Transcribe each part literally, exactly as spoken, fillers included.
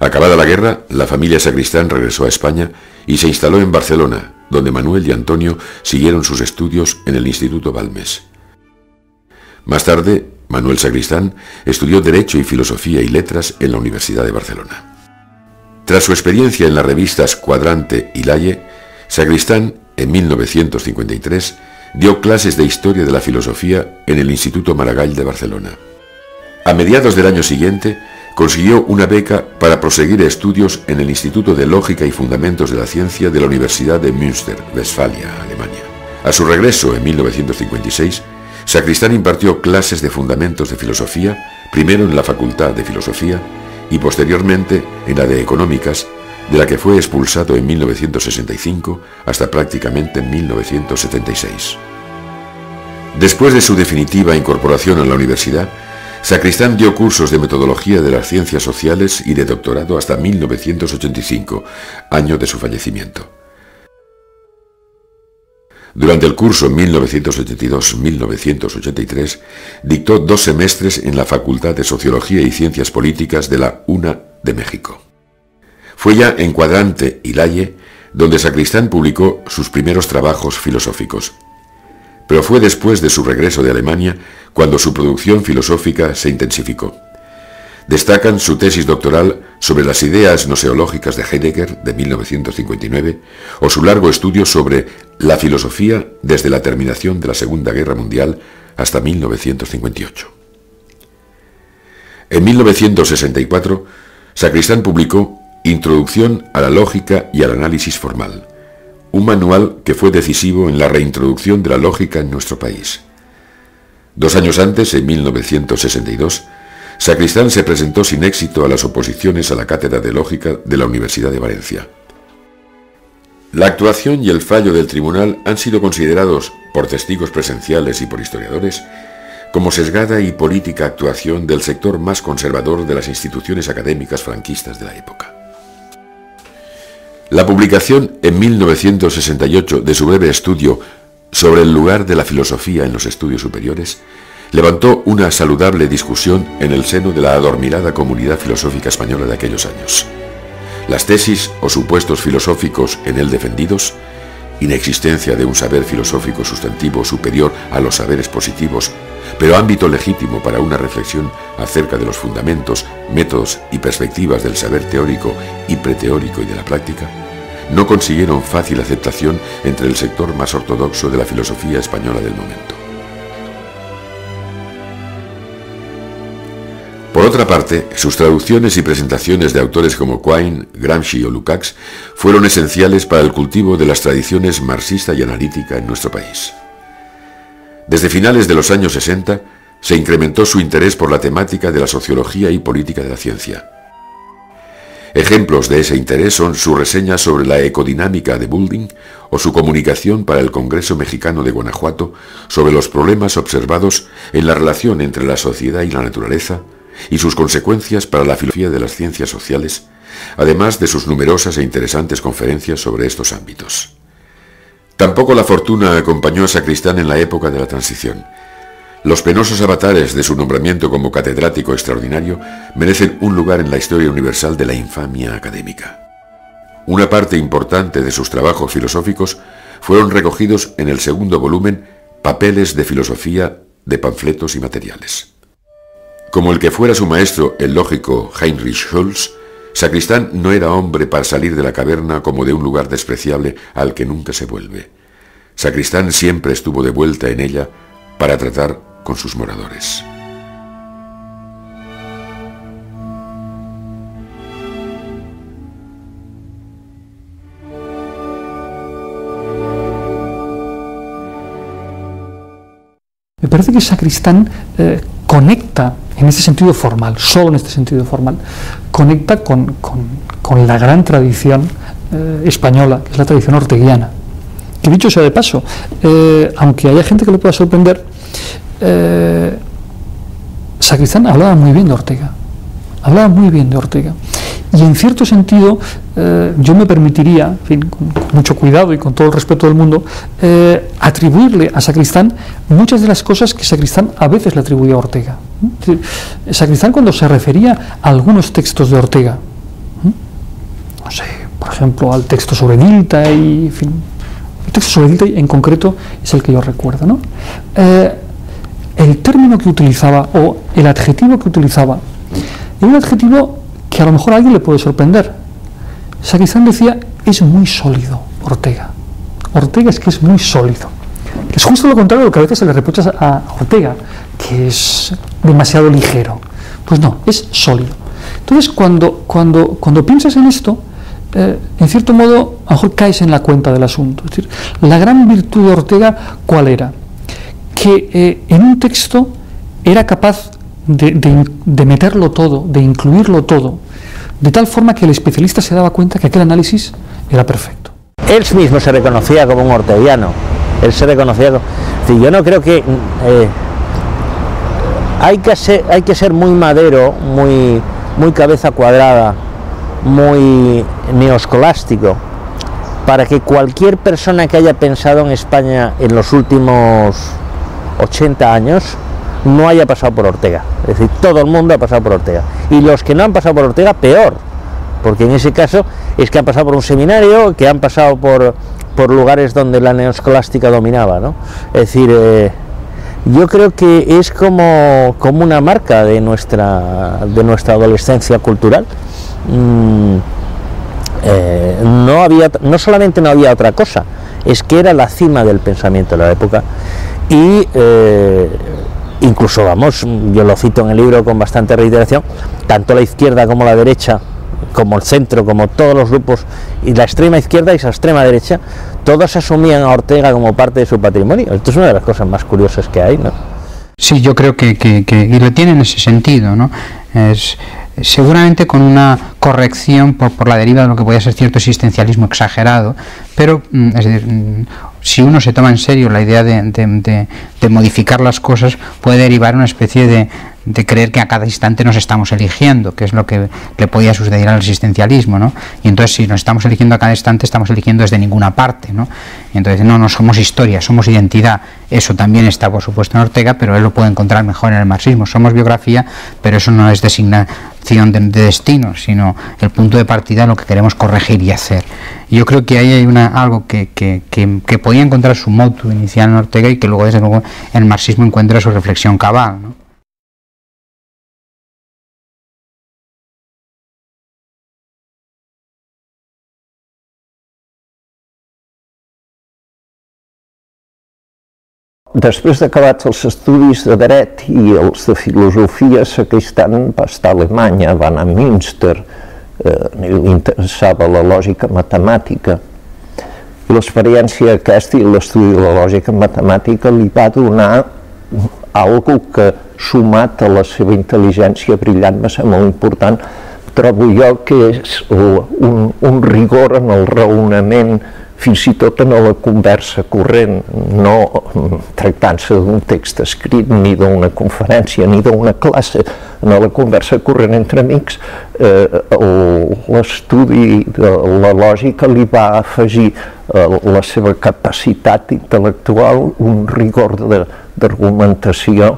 Acabada la guerra, la familia Sacristán regresó a España y se instaló en Barcelona, donde Manuel y Antonio siguieron sus estudios en el Instituto Balmes. Más tarde, Manuel Sacristán estudió Derecho y Filosofía y Letras en la Universidad de Barcelona. Tras su experiencia en las revistas Cuadrante y Laie, Sacristán, en mil novecientos cincuenta y tres, dio clases de Historia de la Filosofía en el Instituto Maragall de Barcelona. A mediados del año siguiente, consiguió una beca para proseguir estudios en el Instituto de Lógica y Fundamentos de la Ciencia de la Universidad de Münster, Westfalia, Alemania. A su regreso en mil novecientos cincuenta y seis, Sacristán impartió clases de Fundamentos de Filosofía, primero en la Facultad de Filosofía y posteriormente en la de Económicas, de la que fue expulsado en mil novecientos sesenta y cinco hasta prácticamente en mil novecientos setenta y seis. Después de su definitiva incorporación a la universidad, Sacristán dio cursos de metodología de las ciencias sociales y de doctorado hasta mil novecientos ochenta y cinco, año de su fallecimiento. Durante el curso mil novecientos ochenta y dos a mil novecientos ochenta y tres, dictó dos semestres en la Facultad de Sociología y Ciencias Políticas de la UNA de México. Fue ya en Cuadrante y Laie donde Sacristán publicó sus primeros trabajos filosóficos. Pero fue después de su regreso de Alemania cuando su producción filosófica se intensificó. Destacan su tesis doctoral sobre las ideas gnoseológicas de Heidegger de mil novecientos cincuenta y nueve o su largo estudio sobre la filosofía desde la terminación de la Segunda Guerra Mundial hasta mil novecientos cincuenta y ocho. En mil novecientos sesenta y cuatro, Sacristán publicó Introducción a la lógica y al análisis formal, un manual que fue decisivo en la reintroducción de la lógica en nuestro país. Dos años antes, en mil novecientos sesenta y dos, Sacristán se presentó sin éxito a las oposiciones a la cátedra de lógica de la Universidad de Valencia. La actuación y el fallo del tribunal han sido considerados por testigos presenciales y por historiadores como sesgada y política actuación del sector más conservador de las instituciones académicas franquistas de la época. La publicación en mil novecientos sesenta y ocho de su breve estudio sobre el lugar de la filosofía en los estudios superiores levantó una saludable discusión en el seno de la adormilada comunidad filosófica española de aquellos años. Las tesis o supuestos filosóficos en él defendidos, inexistencia de un saber filosófico sustantivo superior a los saberes positivos, pero ámbito legítimo para una reflexión acerca de los fundamentos, métodos y perspectivas del saber teórico y preteórico y de la práctica, no consiguieron fácil aceptación entre el sector más ortodoxo de la filosofía española del momento. Por otra parte, sus traducciones y presentaciones de autores como Quine, Gramsci o Lukács fueron esenciales para el cultivo de las tradiciones marxista y analítica en nuestro país. Desde finales de los años sesenta, se incrementó su interés por la temática de la sociología y política de la ciencia. Ejemplos de ese interés son su reseña sobre la ecodinámica de Boulding o su comunicación para el Congreso Mexicano de Guanajuato sobre los problemas observados en la relación entre la sociedad y la naturaleza y sus consecuencias para la filosofía de las ciencias sociales, además de sus numerosas e interesantes conferencias sobre estos ámbitos. Tampoco la fortuna acompañó a Sacristán en la época de la transición. Los penosos avatares de su nombramiento como catedrático extraordinario merecen un lugar en la historia universal de la infamia académica. Una parte importante de sus trabajos filosóficos fueron recogidos en el segundo volumen Papeles de Filosofía de Panfletos y Materiales. Como el que fuera su maestro, el lógico Heinrich Schulz, Sacristán no era hombre para salir de la caverna como de un lugar despreciable al que nunca se vuelve. Sacristán siempre estuvo de vuelta en ella para tratar con sus moradores. Me parece que Sacristán eh, conecta en este sentido formal, solo en este sentido formal, conecta con, con, con la gran tradición eh, española, que es la tradición orteguiana. Que dicho sea de paso, eh, aunque haya gente que le pueda sorprender, eh, Sacristán hablaba muy bien de Ortega, hablaba muy bien de Ortega. Y en cierto sentido, eh, yo me permitiría, en fin, con, con mucho cuidado y con todo el respeto del mundo, eh, atribuirle a Sacristán muchas de las cosas que Sacristán a veces le atribuía a Ortega. Sacristán, cuando se refería a algunos textos de Ortega, por ejemplo, al texto sobre Dilthey, en fin, el texto sobre Dilthey en concreto es el que yo recuerdo, ¿no? Eh, el término que utilizaba, o el adjetivo que utilizaba, era un adjetivo que a lo mejor a alguien le puede sorprender. Sacristán decía, es muy sólido, Ortega. Ortega es que es muy sólido. Que es justo lo contrario de lo que a veces se le reprocha a Ortega, que es demasiado ligero. Pues no, es sólido. Entonces, cuando, cuando, cuando piensas en esto, eh, en cierto modo, a lo mejor caes en la cuenta del asunto. Es decir, la gran virtud de Ortega, ¿cuál era? Que eh, en un texto era capaz de, de, de meterlo todo, de incluirlo todo, de tal forma que el especialista se daba cuenta que aquel análisis era perfecto. Él mismo se reconocía como un orteguiano. Él se reconocía como... Sí, yo no creo que... Eh, hay, que ser, hay que ser muy madero, muy, muy cabeza cuadrada, muy neoscolástico, para que cualquier persona que haya pensado en España en los últimos ochenta años no haya pasado por Ortega. Es decir, todo el mundo ha pasado por Ortega. Y los que no han pasado por Ortega, peor, porque en ese caso es que han pasado por un seminario, que han pasado por, por lugares donde la neoscolástica dominaba, ¿no? Es decir, eh, yo creo que es como, como una marca de nuestra, de nuestra adolescencia cultural. Mm, eh, no había, no solamente no había otra cosa, es que era la cima del pensamiento de la época. Y eh, incluso, vamos, yo lo cito en el libro con bastante reiteración, tanto la izquierda como la derecha, como el centro, como todos los grupos, y la extrema izquierda y la extrema derecha, todos asumían a Ortega como parte de su patrimonio. Esto es una de las cosas más curiosas que hay, ¿no? Sí, yo creo que, que, que y lo tiene en ese sentido, ¿no? Es seguramente con una corrección por, por la deriva de lo que podía ser cierto existencialismo exagerado, pero es decir, si uno se toma en serio la idea de, de, de, de modificar las cosas, puede derivar una especie de, de creer que a cada instante nos estamos eligiendo, que es lo que le podía suceder al existencialismo, ¿no? Y entonces, si nos estamos eligiendo a cada instante, estamos eligiendo desde ninguna parte, ¿no? Y entonces, no, no somos historia, somos identidad. Eso también está, por supuesto, en Ortega, pero él lo puede encontrar mejor en el marxismo. Somos biografía, pero eso no es designación de, de destino, sino el punto de partida, lo que queremos corregir y hacer. Yo creo que ahí hay una, algo que, que, que, que podía encontrar su motu inicial en Ortega y que luego, desde luego, en el marxismo encuentra su reflexión cabal, ¿no? Després d'acabats els estudis de dret i els de filosofia, Sacristán va estar a Alemanya, va anar a Münster, eh, li interessava la lògica matemàtica. I l'experiència aquesta i l'estudi de la lògica matemàtica li va donar algo que, sumat a la seva intel·ligència brillant, va ser molt important. Trobo jo que és un, un rigor en el raonament, fins i tot en la conversa corrent, no tractant-se d'un text escrit, ni d'una conferència, ni d'una classe. En la conversa corrent entre amics, eh, l'estudi de la lògica li va afegir eh, la seva capacitat intel·lectual, un rigor d'argumentació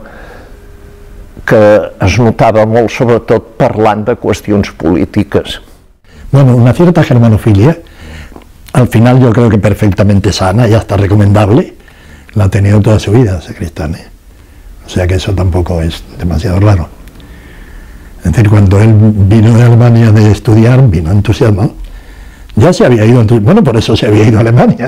que es notava molt, sobretot parlant de qüestions polítiques. Bueno, una cierta germanofilia, al final yo creo que perfectamente sana y hasta recomendable, la ha tenido toda su vida Sacristán, ¿eh? O sea que eso tampoco es demasiado raro. Es decir, cuando él vino de Alemania de estudiar, vino entusiasmado. Ya se había ido, bueno, por eso se había ido a Alemania.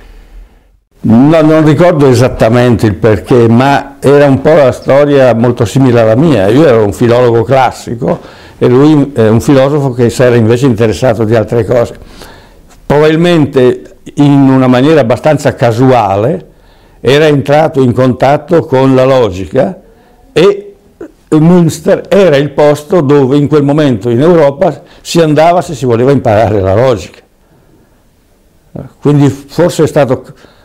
No, non ricordo esattamente il perché, ma era un po' la storia molto simile alla mia. Io ero un filologo classico e lui è un filosofo che si era invece interessato di altre cose. Probabilmente in una maniera abbastanza casuale era entrato in contatto con la logica e Münster era il posto dove in quel momento in Europa si andava se si voleva imparare la logica. Quindi forse è stato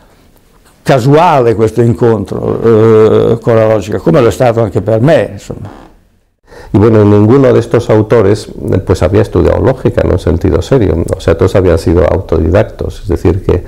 casuale questo incontro eh, con la lógica, como lo ha estado anche per me, insomma. Y bueno, ninguno de estos autores pues había estudiado lógica en un sentido serio, o sea, todos habían sido autodidactos, es decir que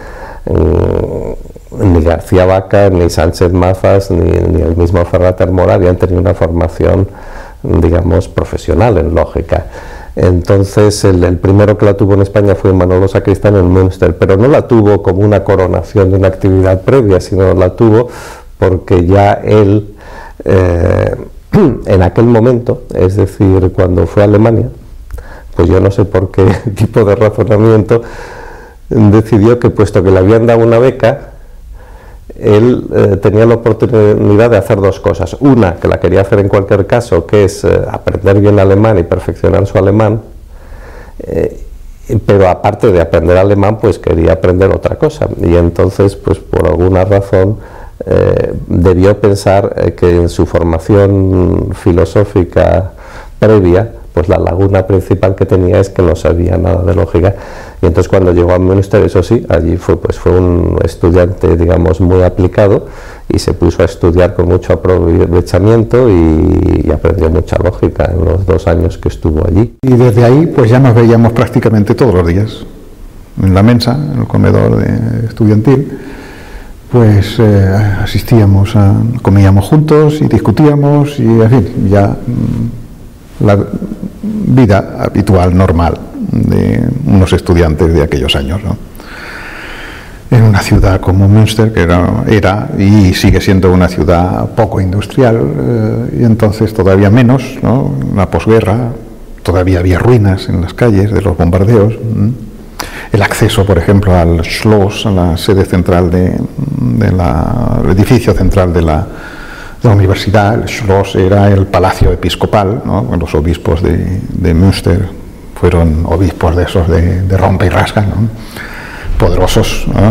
eh, ni García Vaca, ni Sánchez Mazas, ni, ni el mismo Ferrat Mora habían tenido una formación, digamos, profesional en lógica. Entonces el, el primero que la tuvo en España fue Manolo Sacristán en Münster, pero no la tuvo como una coronación de una actividad previa, sino la tuvo porque ya él, eh, en aquel momento, es decir, cuando fue a Alemania, pues yo no sé por qué tipo de razonamiento, decidió que puesto que le habían dado una beca, él eh, tenía la oportunidad de hacer dos cosas. Una, que la quería hacer en cualquier caso, que es eh, aprender bien alemán y perfeccionar su alemán, eh, pero aparte de aprender alemán, pues quería aprender otra cosa. Y entonces, pues por alguna razón, eh, debió pensar eh, que en su formación filosófica previa, pues la laguna principal que tenía es que no sabía nada de lógica. Y entonces cuando llegó a Münster, eso sí, allí fue, pues fue un estudiante, digamos, muy aplicado y se puso a estudiar con mucho aprovechamiento y, y aprendió mucha lógica en los dos años que estuvo allí. Y desde ahí pues ya nos veíamos prácticamente todos los días, en la mensa, en el comedor de estudiantil, pues eh, asistíamos, a, comíamos juntos y discutíamos y en fin, ya mmm, la vida habitual, normal, de unos estudiantes de aquellos años, ¿no? En una ciudad como Münster, que era, era y sigue siendo una ciudad poco industrial, eh, y entonces todavía menos, ¿no? La posguerra, todavía había ruinas en las calles de los bombardeos. ¿m? El acceso, por ejemplo, al Schloss, a la sede central de, de la, el edificio central de la, de la universidad, el Schloss era el palacio episcopal, ¿no? Los obispos de, de Münster fueron obispos de esos de, de rompe y rasga, ¿no? Poderosos, ¿no?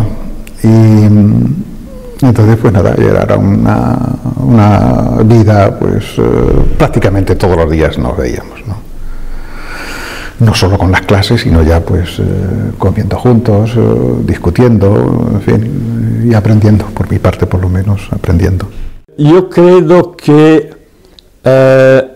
Y entonces pues nada, era una, una vida pues eh, prácticamente todos los días nos veíamos, ¿no? No solo con las clases, sino ya pues eh, comiendo juntos, eh, discutiendo, en fin, y aprendiendo, por mi parte por lo menos, aprendiendo. Io credo che eh,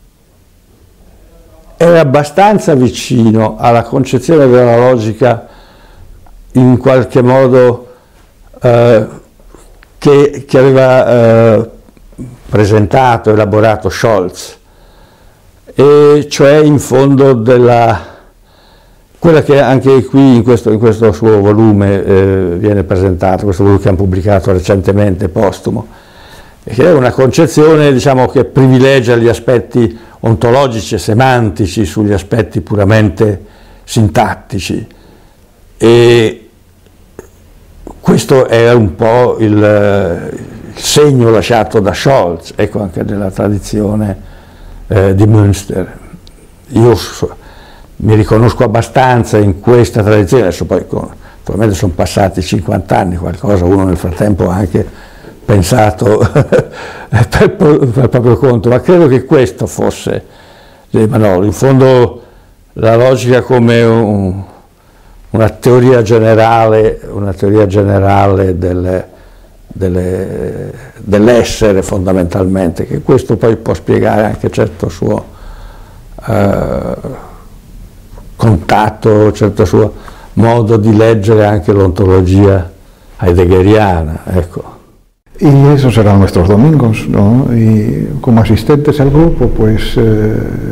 era abbastanza vicino alla concezione della logica in qualche modo eh, che, che aveva eh, presentato, elaborato Scholz, e cioè in fondo della, quella che anche qui in questo, in questo suo volume eh, viene presentato, questo volume che hanno pubblicato recentemente, postumo, che è una concezione, diciamo, che privilegia gli aspetti ontologici e semantici sugli aspetti puramente sintattici, e questo è un po' il, il segno lasciato da Scholz, ecco, anche nella tradizione eh, di Münster. Io so, mi riconosco abbastanza in questa tradizione, adesso poi con, naturalmente sono passati cinquanta anni, qualcosa uno nel frattempo ha anche pensato per, per il proprio conto, ma credo che questo fosse Manolo, in fondo la logica come un, una teoria generale, una teoria generale delle, delle, dell'essere fondamentalmente, che questo poi può spiegare anche certo suo eh, contatto, certo suo modo di leggere anche l'ontologia heideggeriana, ecco. Y esos eran nuestros domingos, ¿no? Y como asistentes al grupo, pues eh,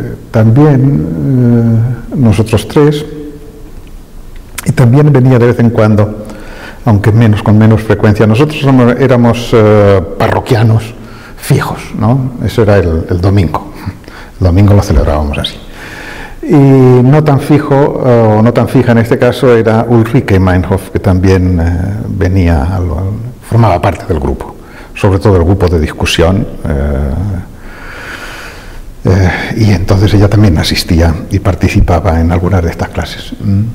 también eh, nosotros tres, y también venía de vez en cuando, aunque menos, con menos frecuencia, nosotros somos, éramos eh, parroquianos fijos, ¿no? Eso era el, el domingo, el domingo lo celebrábamos así. Y no tan fijo, o no tan fija en este caso, era Ulrike Meinhof, que también eh, venía, al, al, formaba parte del grupo, sobre todo el grupo de discusión, eh, eh, y entonces ella también asistía y participaba en algunas de estas clases,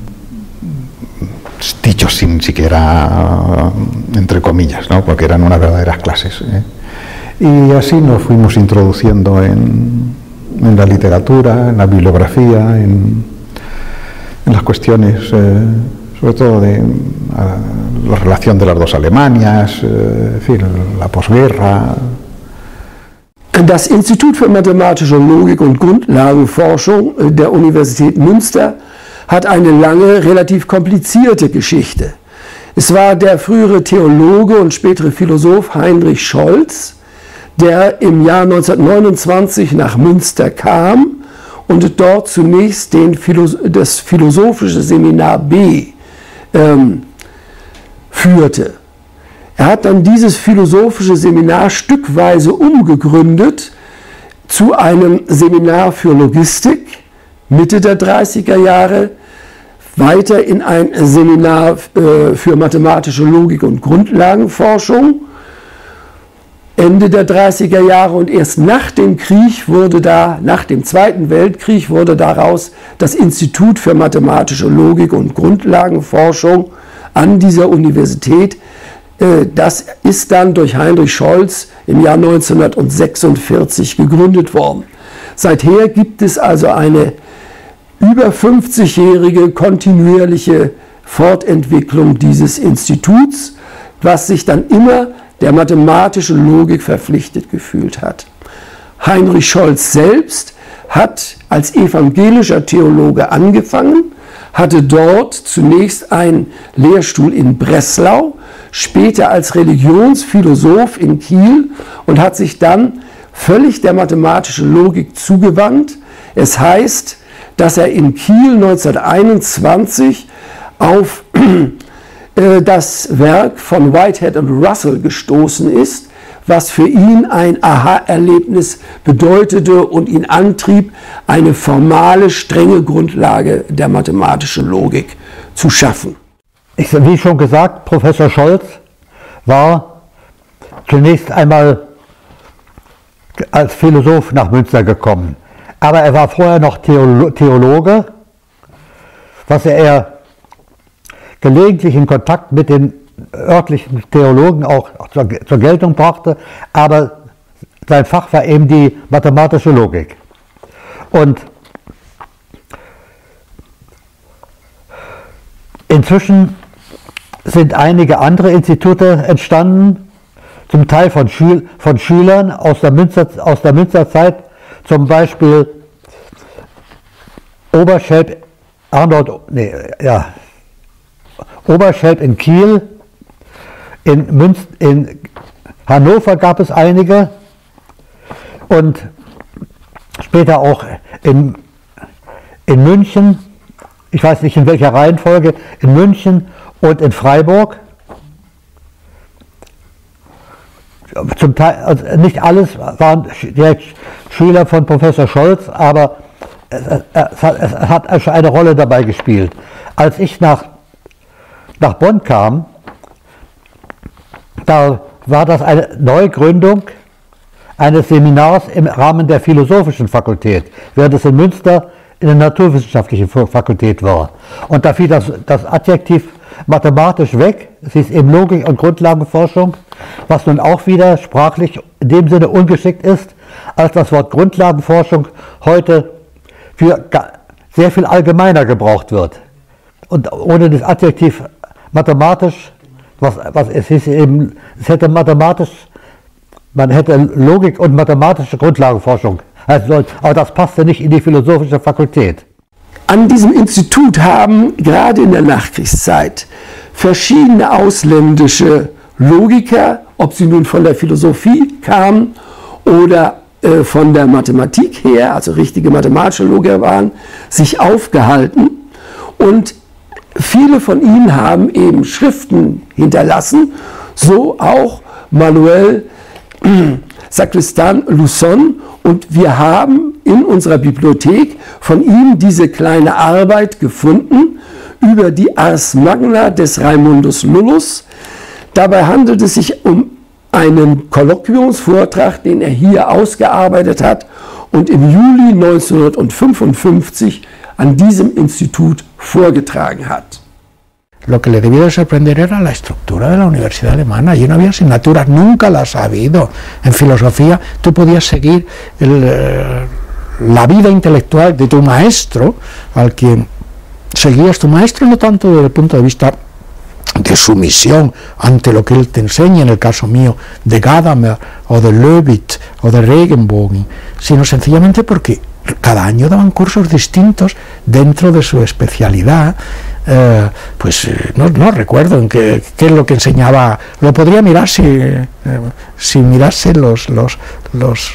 dicho sin siquiera entre comillas, ¿no? Porque eran unas verdaderas clases, ¿eh? Y así nos fuimos introduciendo en, en la literatura, en la bibliografía, en, en las cuestiones eh, sobre todo de a, la relación de las dos Alemanias, eh, en fin, la posguerra. Das Institut für mathematische Logik und Grundlagenforschung der Universität Münster hat eine lange, relativ komplizierte Geschichte. Es war der frühere Theologe und spätere Philosoph Heinrich Scholz, der im Jahr neunzehnhundertneunundzwanzig nach Münster kam und dort zunächst den Philos das philosophische Seminar B ähm, führte. Er hat dann dieses philosophische Seminar stückweise umgegründet zu einem Seminar für Logistik Mitte der dreißiger Jahre, weiter in ein Seminar äh, für mathematische Logik und Grundlagenforschung Ende der dreißiger Jahre, und erst nach dem Krieg wurde da, nach dem Zweiten Weltkrieg wurde daraus das Institut für mathematische Logik und Grundlagenforschung an dieser Universität. Das ist dann durch Heinrich Scholz im Jahr neunzehnhundertsechsundvierzig gegründet worden. Seither gibt es also eine über fünfzigjährige kontinuierliche Fortentwicklung dieses Instituts, was sich dann immer der mathematischen Logik verpflichtet gefühlt hat. Heinrich Scholz selbst hat als evangelischer Theologe angefangen, hatte dort zunächst einen Lehrstuhl in Breslau, später als Religionsphilosoph in Kiel und hat sich dann völlig der mathematischen Logik zugewandt. Es heißt, dass er in Kiel neunzehnhunderteinundzwanzig auf das Werk von Whitehead und Russell gestoßen ist, was für ihn ein Aha-Erlebnis bedeutete und ihn antrieb, eine formale, strenge Grundlage der mathematischen Logik zu schaffen. Ich, wie schon gesagt, Professor Scholz war zunächst einmal als Philosoph nach Münster gekommen, aber er war vorher noch Theologe, was er gelegentlich in Kontakt mit den örtlichen Theologen auch zur, zur Geltung brachte, aber sein Fach war eben die mathematische Logik. Und inzwischen sind einige andere Institute entstanden, zum Teil von, Schül von Schülern aus der, Münster, aus der Münsterzeit, zum Beispiel Oberschelp, Arnold, nee, ja, Oberschelp in Kiel, in, Münster, in Hannover gab es einige und später auch in, in München, ich weiß nicht in welcher Reihenfolge, in München und in Freiburg. Zum Teil, also nicht alles waren direkt Schüler von Professor Scholz, aber es, es, hat, es hat eine Rolle dabei gespielt. Als ich nach, nach Bonn kam, da war das eine Neugründung eines Seminars im Rahmen der Philosophischen Fakultät, während es in Münster in der Naturwissenschaftlichen Fakultät war. Und da fiel das, das Adjektiv mathematisch weg, es hieß eben Logik und Grundlagenforschung, was nun auch wieder sprachlich in dem Sinne ungeschickt ist, als das Wort Grundlagenforschung heute für sehr viel allgemeiner gebraucht wird. Und ohne das Adjektiv mathematisch, was, was es hieß eben, es hätte mathematisch, man hätte Logik und mathematische Grundlagenforschung heißen sollen, aber das passte nicht in die philosophische Fakultät. An diesem Institut haben gerade in der Nachkriegszeit verschiedene ausländische Logiker, ob sie nun von der Philosophie kamen oder äh, von der Mathematik her, also richtige mathematische Logiker waren, sich aufgehalten, und viele von ihnen haben eben Schriften hinterlassen, so auch Manuel Sacristan Lusson, und wir haben in unserer Bibliothek von ihm diese kleine Arbeit gefunden über die Ars Magna des Raimundus Lullus. Dabei handelt es sich um einen Kolloquiumsvortrag, den er hier ausgearbeitet hat und im Juli neunzehnhundertfünfundfünfzig an diesem Institut vorgetragen hat. Lo que le debió de sorprender era la estructura de la Universidad Alemana. Allí no había asignaturas, nunca las ha habido. En filosofía tú podías seguir el, eh, la vida intelectual de tu maestro, al quien seguías tu maestro, no tanto desde el punto de vista de sumisión ante lo que él te enseña, en el caso mío de Gadamer o de Löwit o de Regenbogen, sino sencillamente porque cada año daban cursos distintos dentro de su especialidad. Eh, pues eh, no, no recuerdo en qué, qué es lo que enseñaba, lo podría mirar si, eh, si mirase los, los, los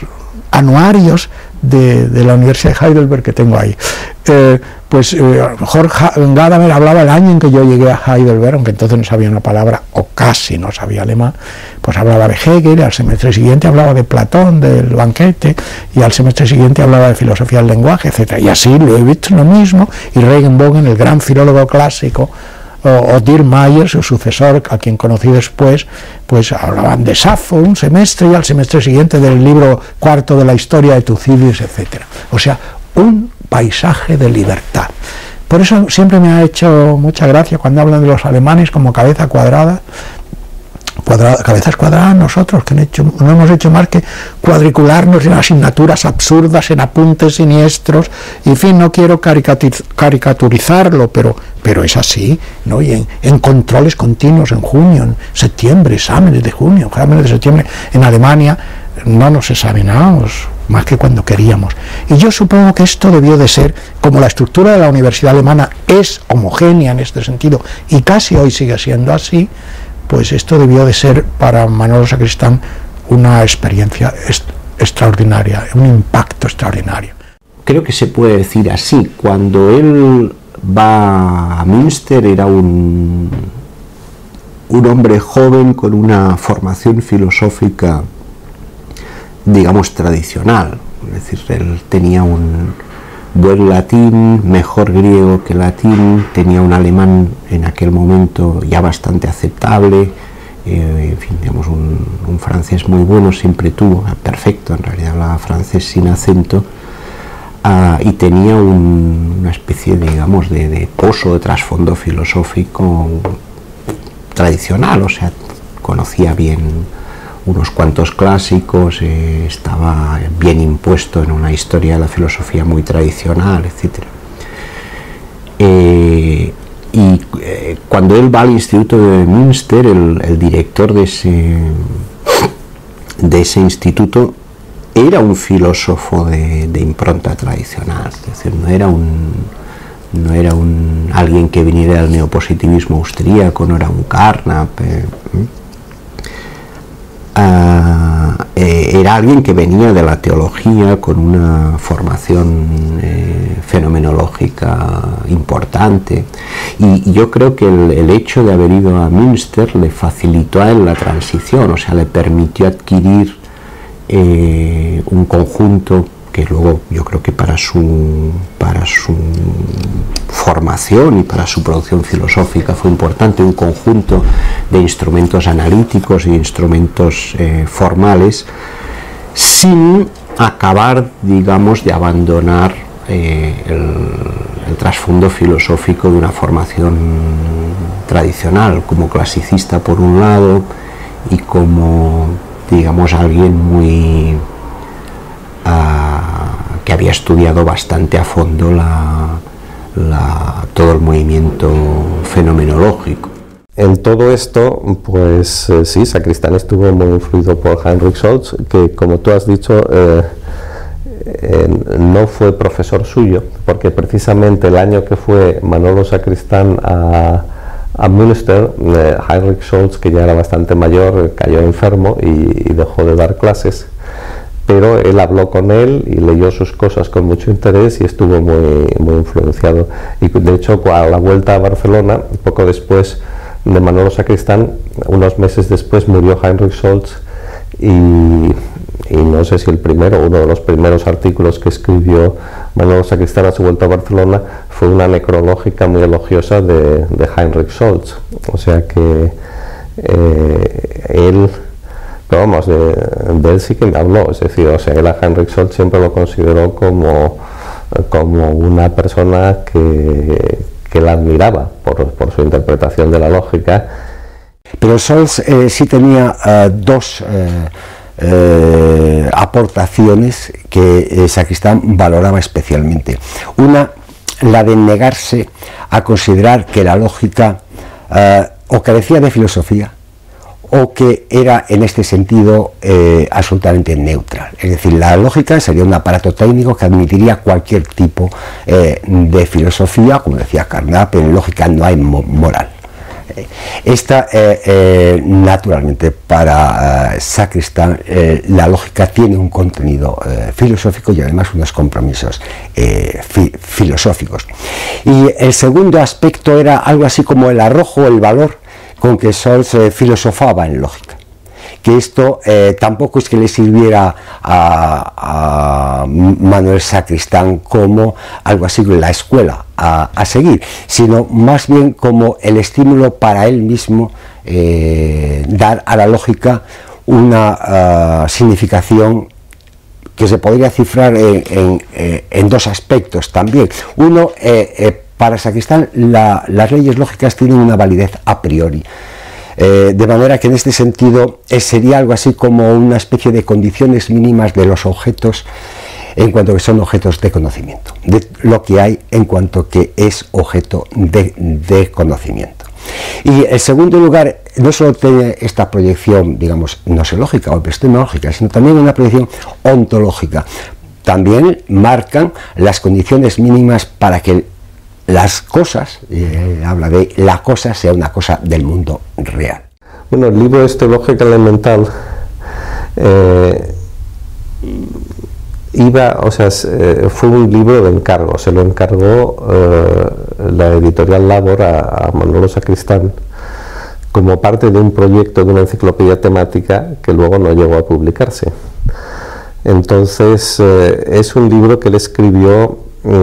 anuarios de, de la Universidad de Heidelberg que tengo ahí. Eh, pues eh, Jorge Gadamer hablaba el año en que yo llegué a Heidelberg, aunque entonces no sabía una palabra, o casi no sabía alemán, pues hablaba de Hegel, al semestre siguiente hablaba de Platón, del banquete, y al semestre siguiente hablaba de filosofía del lenguaje, etcétera. Y así lo he visto lo mismo, y Regenbogen, el gran filólogo clásico, o, o Dirk Mayer, su sucesor, a quien conocí después, pues hablaban de Safo un semestre, y al semestre siguiente del libro cuarto de la historia de Tucídides, etcétera. O sea, un paisaje de libertad. Por eso siempre me ha hecho mucha gracia cuando hablan de los alemanes como cabeza cuadrada, cuadrada cabezas cuadradas nosotros, que no, hecho, no hemos hecho más que cuadricularnos en asignaturas absurdas, en apuntes siniestros, y en fin, no quiero caricaturizarlo, pero, pero es así, ¿no? Y en, en controles continuos en junio, en septiembre, exámenes de junio, exámenes de septiembre, en Alemania no nos examinábamos más que cuando queríamos. Y yo supongo que esto debió de ser, como la estructura de la universidad alemana es homogénea en este sentido, y casi hoy sigue siendo así, pues esto debió de ser para Manolo Sacristán una experiencia est extraordinaria, un impacto extraordinario. Creo que se puede decir así. Cuando él va a Münster era un, un hombre joven con una formación filosófica, digamos, tradicional. Es decir, él tenía un buen latín, mejor griego que latín, tenía un alemán en aquel momento ya bastante aceptable, eh, en fin, digamos, un, un francés muy bueno, siempre tuvo, perfecto, en realidad hablaba francés sin acento, uh, y tenía un, una especie, digamos, de, de pozo, de trasfondo filosófico tradicional, o sea, conocía bien unos cuantos clásicos, eh, estaba bien impuesto en una historia de la filosofía muy tradicional, etcétera. Eh, y eh, cuando él va al Instituto de Münster, el, el director de ese, de ese instituto era un filósofo de, de impronta tradicional, es decir, no era un, no era un alguien que viniera del neopositivismo austríaco, no era un Carnap. Eh, Uh, eh, era alguien que venía de la teología con una formación eh, fenomenológica importante, y, y yo creo que el, el hecho de haber ido a Münster le facilitó a él la transición, o sea, le permitió adquirir eh, un conjunto que luego yo creo que para su, para su formación y para su producción filosófica fue importante, un conjunto de instrumentos analíticos y instrumentos eh, formales, sin acabar, digamos, de abandonar eh, el, el trasfondo filosófico de una formación tradicional, como clasicista por un lado y como, digamos, alguien muy uh, que había estudiado bastante a fondo la, la, todo el movimiento fenomenológico. En todo esto, pues eh, sí, Sacristán estuvo muy influido por Heinrich Scholz, que, como tú has dicho, eh, eh, no fue profesor suyo, porque precisamente el año que fue Manolo Sacristán a, a Münster, eh, Heinrich Scholz, que ya era bastante mayor, cayó enfermo y, y dejó de dar clases, pero él habló con él y leyó sus cosas con mucho interés y estuvo muy, muy influenciado. Y de hecho, a la vuelta a Barcelona, poco después de Manolo Sacristán, unos meses después murió Heinrich Scholz, y, y no sé si el primero, uno de los primeros artículos que escribió Manolo Sacristán a su vuelta a Barcelona fue una necrológica muy elogiosa de, de Heinrich Scholz. O sea que eh, él, pero vamos, de, de él sí que me habló, es decir, o sea, él a Heinrich Scholz siempre lo consideró como, como una persona que, que la admiraba por, por su interpretación de la lógica. Pero Scholz eh, sí tenía uh, dos eh, eh, aportaciones que eh, Sacristán valoraba especialmente. Una, la de negarse a considerar que la lógica uh, o carecía de filosofía o que era en este sentido eh, absolutamente neutral. Es decir, la lógica sería un aparato técnico que admitiría cualquier tipo eh, de filosofía, como decía Carnap, en lógica no hay mo moral. Esta, eh, eh, naturalmente, para eh, Sacristán, eh, la lógica tiene un contenido eh, filosófico y además unos compromisos eh, fi filosóficos. Y el segundo aspecto era algo así como el arrojo, el valor con que Scholz eh, filosofaba en lógica. Que esto eh, tampoco es que le sirviera a, a Manuel Sacristán como algo así la escuela a, a seguir, sino más bien como el estímulo para él mismo eh, dar a la lógica una uh, significación que se podría cifrar en, en, en dos aspectos también. Uno, eh, eh, para Sacristán la, las leyes lógicas tienen una validez a priori. Eh, de manera que en este sentido eh, sería algo así como una especie de condiciones mínimas de los objetos en cuanto que son objetos de conocimiento, de lo que hay en cuanto que es objeto de, de conocimiento. Y en segundo lugar, no solo tiene esta proyección, digamos, gnoseológica o epistemológica, sino también una proyección ontológica. También marcan las condiciones mínimas para que las cosas, eh, habla de la cosa sea una cosa del mundo real. Bueno, el libro este, Lógica Elemental, eh, iba, o sea, eh, fue un libro de encargo, se lo encargó eh, la editorial Labor a, a Manolo Sacristán como parte de un proyecto de una enciclopedia temática que luego no llegó a publicarse. Entonces, eh, es un libro que él escribió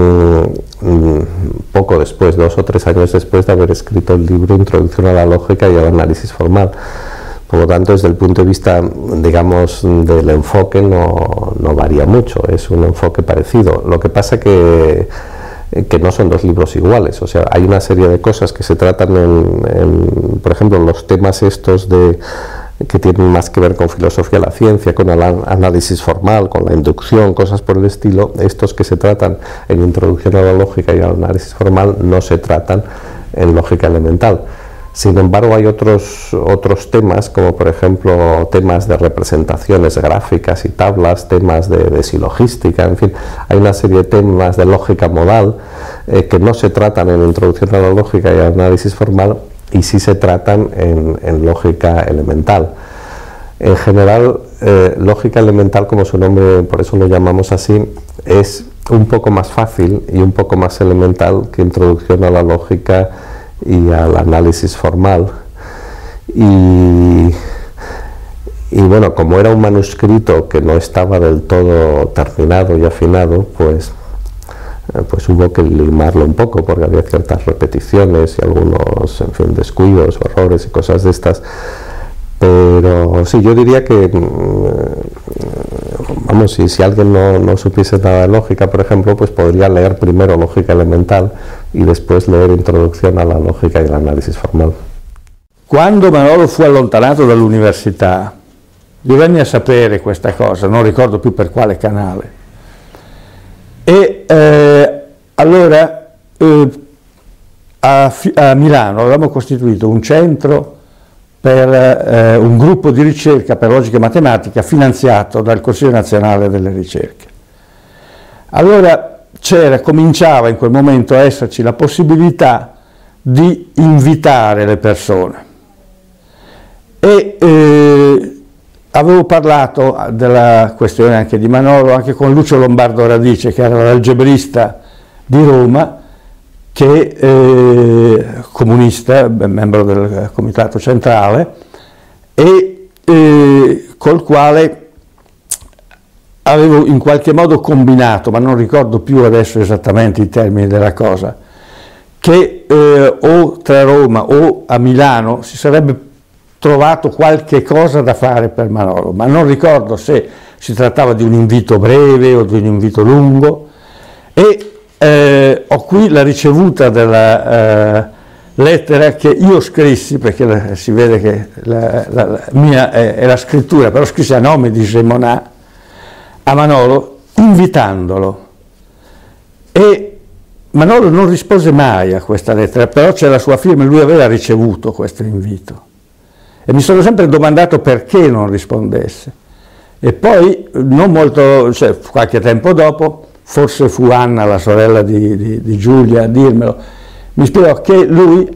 poco después, dos o tres años después de haber escrito el libro Introducción a la Lógica y al Análisis Formal. Por lo tanto, desde el punto de vista, digamos, del enfoque no, no varía mucho, es un enfoque parecido. Lo que pasa que, que no son dos libros iguales, o sea, hay una serie de cosas que se tratan en, en por ejemplo, los temas estos de que tienen más que ver con filosofía de la ciencia, con el análisis formal, con la inducción, cosas por el estilo. Estos que se tratan en Introducción a la Lógica y al Análisis Formal no se tratan en Lógica Elemental. Sin embargo, hay otros, otros temas, como por ejemplo temas de representaciones gráficas y tablas, temas de, de silogística, en fin, hay una serie de temas de lógica modal eh, que no se tratan en Introducción a la Lógica y al Análisis Formal, y sí se tratan en, en lógica elemental. En general, eh, lógica elemental, como su nombre, por eso lo llamamos así, es un poco más fácil y un poco más elemental que Introducción a la Lógica y al Análisis Formal. Y, y bueno, como era un manuscrito que no estaba del todo terminado y afinado, pues pues hubo que limarlo un poco porque había ciertas repeticiones y algunos, en fin, descuidos, errores y cosas de estas. Pero sí, yo diría que, vamos, si, si alguien no, no supiese nada de lógica, por ejemplo, pues podría leer primero Lógica Elemental y después leer Introduzione alla Logica e all'Analisi Formale. Quando Manolo fu allontanato dall'università, gli venne a sapere questa cosa, non ricordo più per quale canale. E eh, allora eh, a, a Milano avevamo costituito un centro per eh, un gruppo di ricerca per logica e matematica finanziato dal Consiglio Nazionale delle Ricerche. Allora c'era, cominciava in quel momento a esserci la possibilità di invitare le persone e eh, avevo parlato della questione anche di Manolo, anche con Lucio Lombardo Radice, che era l'algebrista di Roma, che eh, comunista, membro del Comitato Centrale, e eh, col quale avevo in qualche modo combinato, ma non ricordo più adesso esattamente i termini della cosa, che eh, o tra Roma o a Milano si sarebbe trovato qualche cosa da fare per Manolo, ma non ricordo se si trattava di un invito breve o di un invito lungo. E eh, ho qui la ricevuta della eh, lettera che io scrissi, perché la, si vede che la, la, la mia è, è la scrittura, però scrissi a nome di Gemonat a Manolo, invitandolo. E Manolo non rispose mai a questa lettera, però c'è la sua firma e lui aveva ricevuto questo invito. E mi sono sempre domandato perché non rispondesse. E poi, non molto, cioè, qualche tempo dopo, forse fu Anna, la sorella di, di, di Giulia, a dirmelo, mi spiegò che lui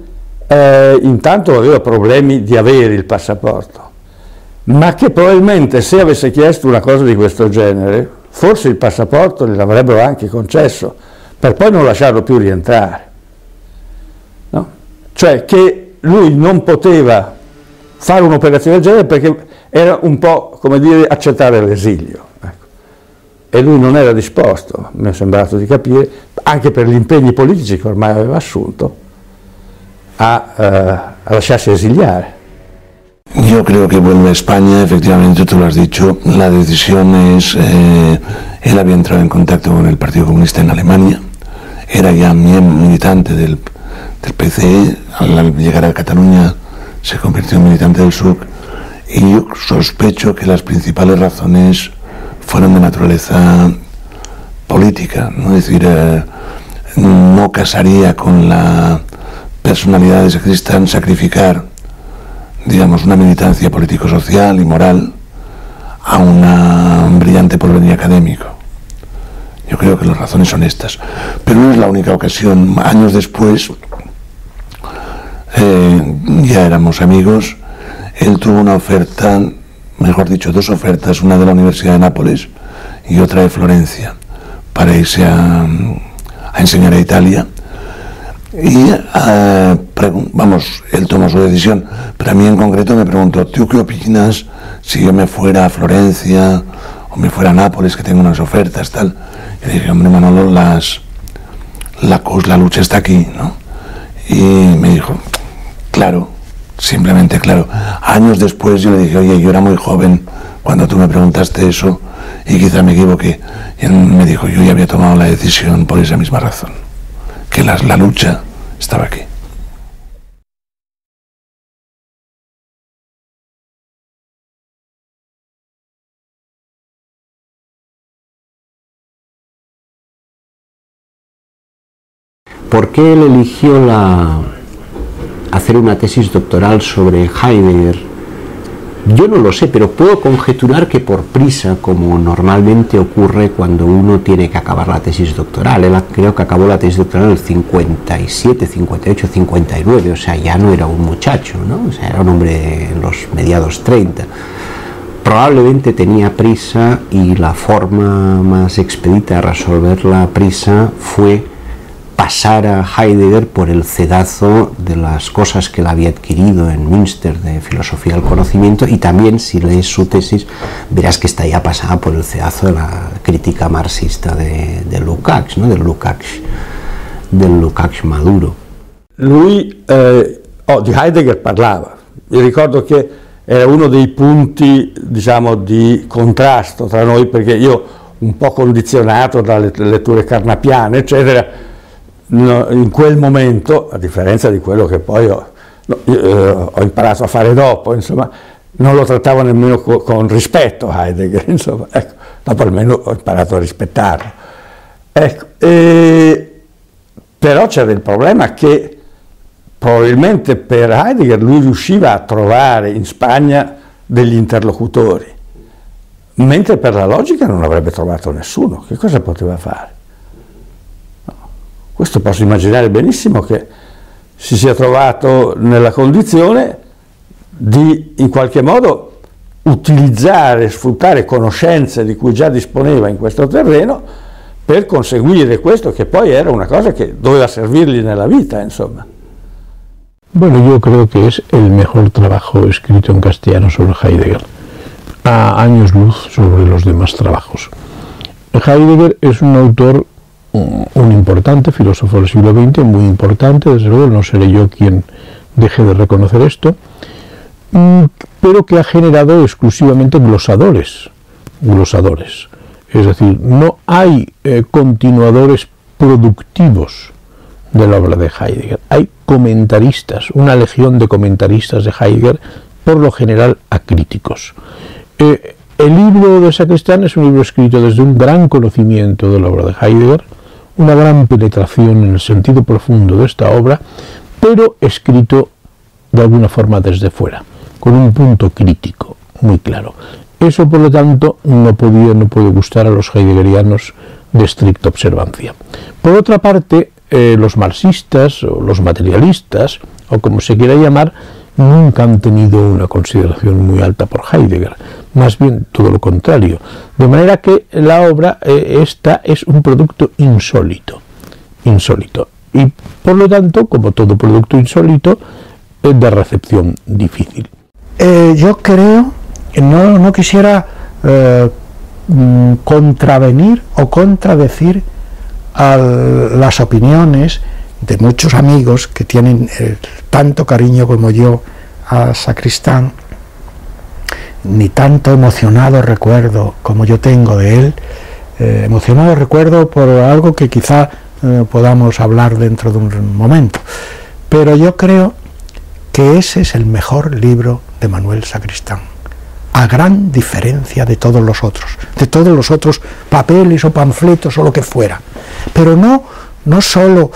eh, intanto aveva problemi di avere il passaporto, ma che probabilmente se avesse chiesto una cosa di questo genere, forse il passaporto gliel'avrebbero anche concesso, per poi non lasciarlo più rientrare. No? Cioè che lui non poteva fare un'operazione del genere perché era un po', come dire, accettare l'esilio. Ecco. E lui non era disposto, mi è sembrato di capire, anche per gli impegni politici che ormai aveva assunto, a, uh, a lasciarsi esiliare. Yo creo que vuelve a España, efectivamente, tú lo has dicho, la decisión es, eh, él había entrado en contacto con el Partido Comunista en Alemania, era ya militante del, del P C E, al llegar a Cataluña se convirtió en militante del S U C, y yo sospecho que las principales razones fueron de naturaleza política, ¿no? Es decir, eh, no casaría con la personalidad de Sacristán sacrificar, digamos, una militancia político-social y moral a un brillante porvenir académico. Yo creo que las razones son estas. Pero no es la única ocasión. Años después, eh, ya éramos amigos, él tuvo una oferta, mejor dicho, dos ofertas, una de la Universidad de Nápoles y otra de Florencia, para irse a, a enseñar a Italia. Y, uh, vamos, él tomó su decisión, pero a mí en concreto me preguntó, ¿tú qué opinas si yo me fuera a Florencia o me fuera a Nápoles, que tengo unas ofertas, tal? Y dije, hombre, Manolo, las, la, la lucha está aquí, ¿no? Y me dijo, claro, simplemente claro. Años después yo le dije, oye, yo era muy joven cuando tú me preguntaste eso y quizá me equivoqué. Y él me dijo, yo ya había tomado la decisión por esa misma razón, que la, la lucha estaba aquí. ¿Por qué él eligió la, hacer una tesis doctoral sobre Heidegger? Yo no lo sé, pero puedo conjeturar que por prisa, como normalmente ocurre cuando uno tiene que acabar la tesis doctoral. Él creo que acabó la tesis doctoral en el cincuenta y siete, cincuenta y ocho, cincuenta y nueve, o sea, ya no era un muchacho, ¿no? O sea, era un hombre en los mediados treinta. Probablemente tenía prisa y la forma más expedita de resolver la prisa fue pasar a Heidegger por el cedazo de las cosas que él había adquirido en Münster de filosofía del conocimiento, y también, si lees su tesis, verás que está ya pasada por el cedazo de la crítica marxista de, de Lukács, ¿no? del Lukács, del Lukács maduro. Lui eh, oh, di Heidegger parlava, mi ricordo che era uno dei punti, diciamo, di contrasto tra noi, perché io, un po' condizionato dalle letture carnapiane, eccetera, no, in quel momento, a differenza di quello che poi ho, no, io, eh, ho imparato a fare dopo, insomma, non lo trattavo nemmeno co con rispetto Heidegger, insomma, ecco, dopo almeno ho imparato a rispettarlo. Ecco, e, però c'era il problema che probabilmente per Heidegger lui riusciva a trovare in Spagna degli interlocutori, mentre per la logica non avrebbe trovato nessuno. Che cosa poteva fare? Questo posso immaginare benissimo che si sia trovato nella condizione di, in qualche modo, utilizzare, sfruttare conoscenze di cui già disponeva in questo terreno per conseguire questo, che poi era una cosa che doveva servirgli nella vita, insomma. Bueno, yo creo que es el mejor trabajo escrito en castellano sobre Heidegger, a años luz sobre los demás trabajos. Heidegger es un autor, un importante filósofo del siglo veinte, muy importante, desde luego no seré yo quien deje de reconocer esto, pero que ha generado exclusivamente glosadores, glosadores. Es decir, no hay eh, continuadores productivos de la obra de Heidegger, hay comentaristas, una legión de comentaristas de Heidegger, por lo general acríticos. Eh, el libro de Sacristán es un libro escrito desde un gran conocimiento de la obra de Heidegger, una gran penetración en el sentido profundo de esta obra, pero escrito de alguna forma desde fuera, con un punto crítico muy claro. Eso, por lo tanto, no podía, no puede gustar a los heideggerianos de estricta observancia. Por otra parte, eh, los marxistas o los materialistas o como se quiera llamar, nunca han tenido una consideración muy alta por Heidegger, más bien todo lo contrario. De manera que la obra eh, esta es un producto insólito, insólito, y por lo tanto, como todo producto insólito, es de recepción difícil. Eh, yo creo, no, no quisiera eh, contravenir o contradecir a las opiniones de muchos amigos que tienen eh, tanto cariño como yo a Sacristán, ni tanto emocionado recuerdo como yo tengo de él, eh, emocionado recuerdo por algo que quizá eh, podamos hablar dentro de un momento, pero yo creo que ese es el mejor libro de Manuel Sacristán, a gran diferencia de todos los otros, de todos los otros papeles o panfletos o lo que fuera, pero no, no solo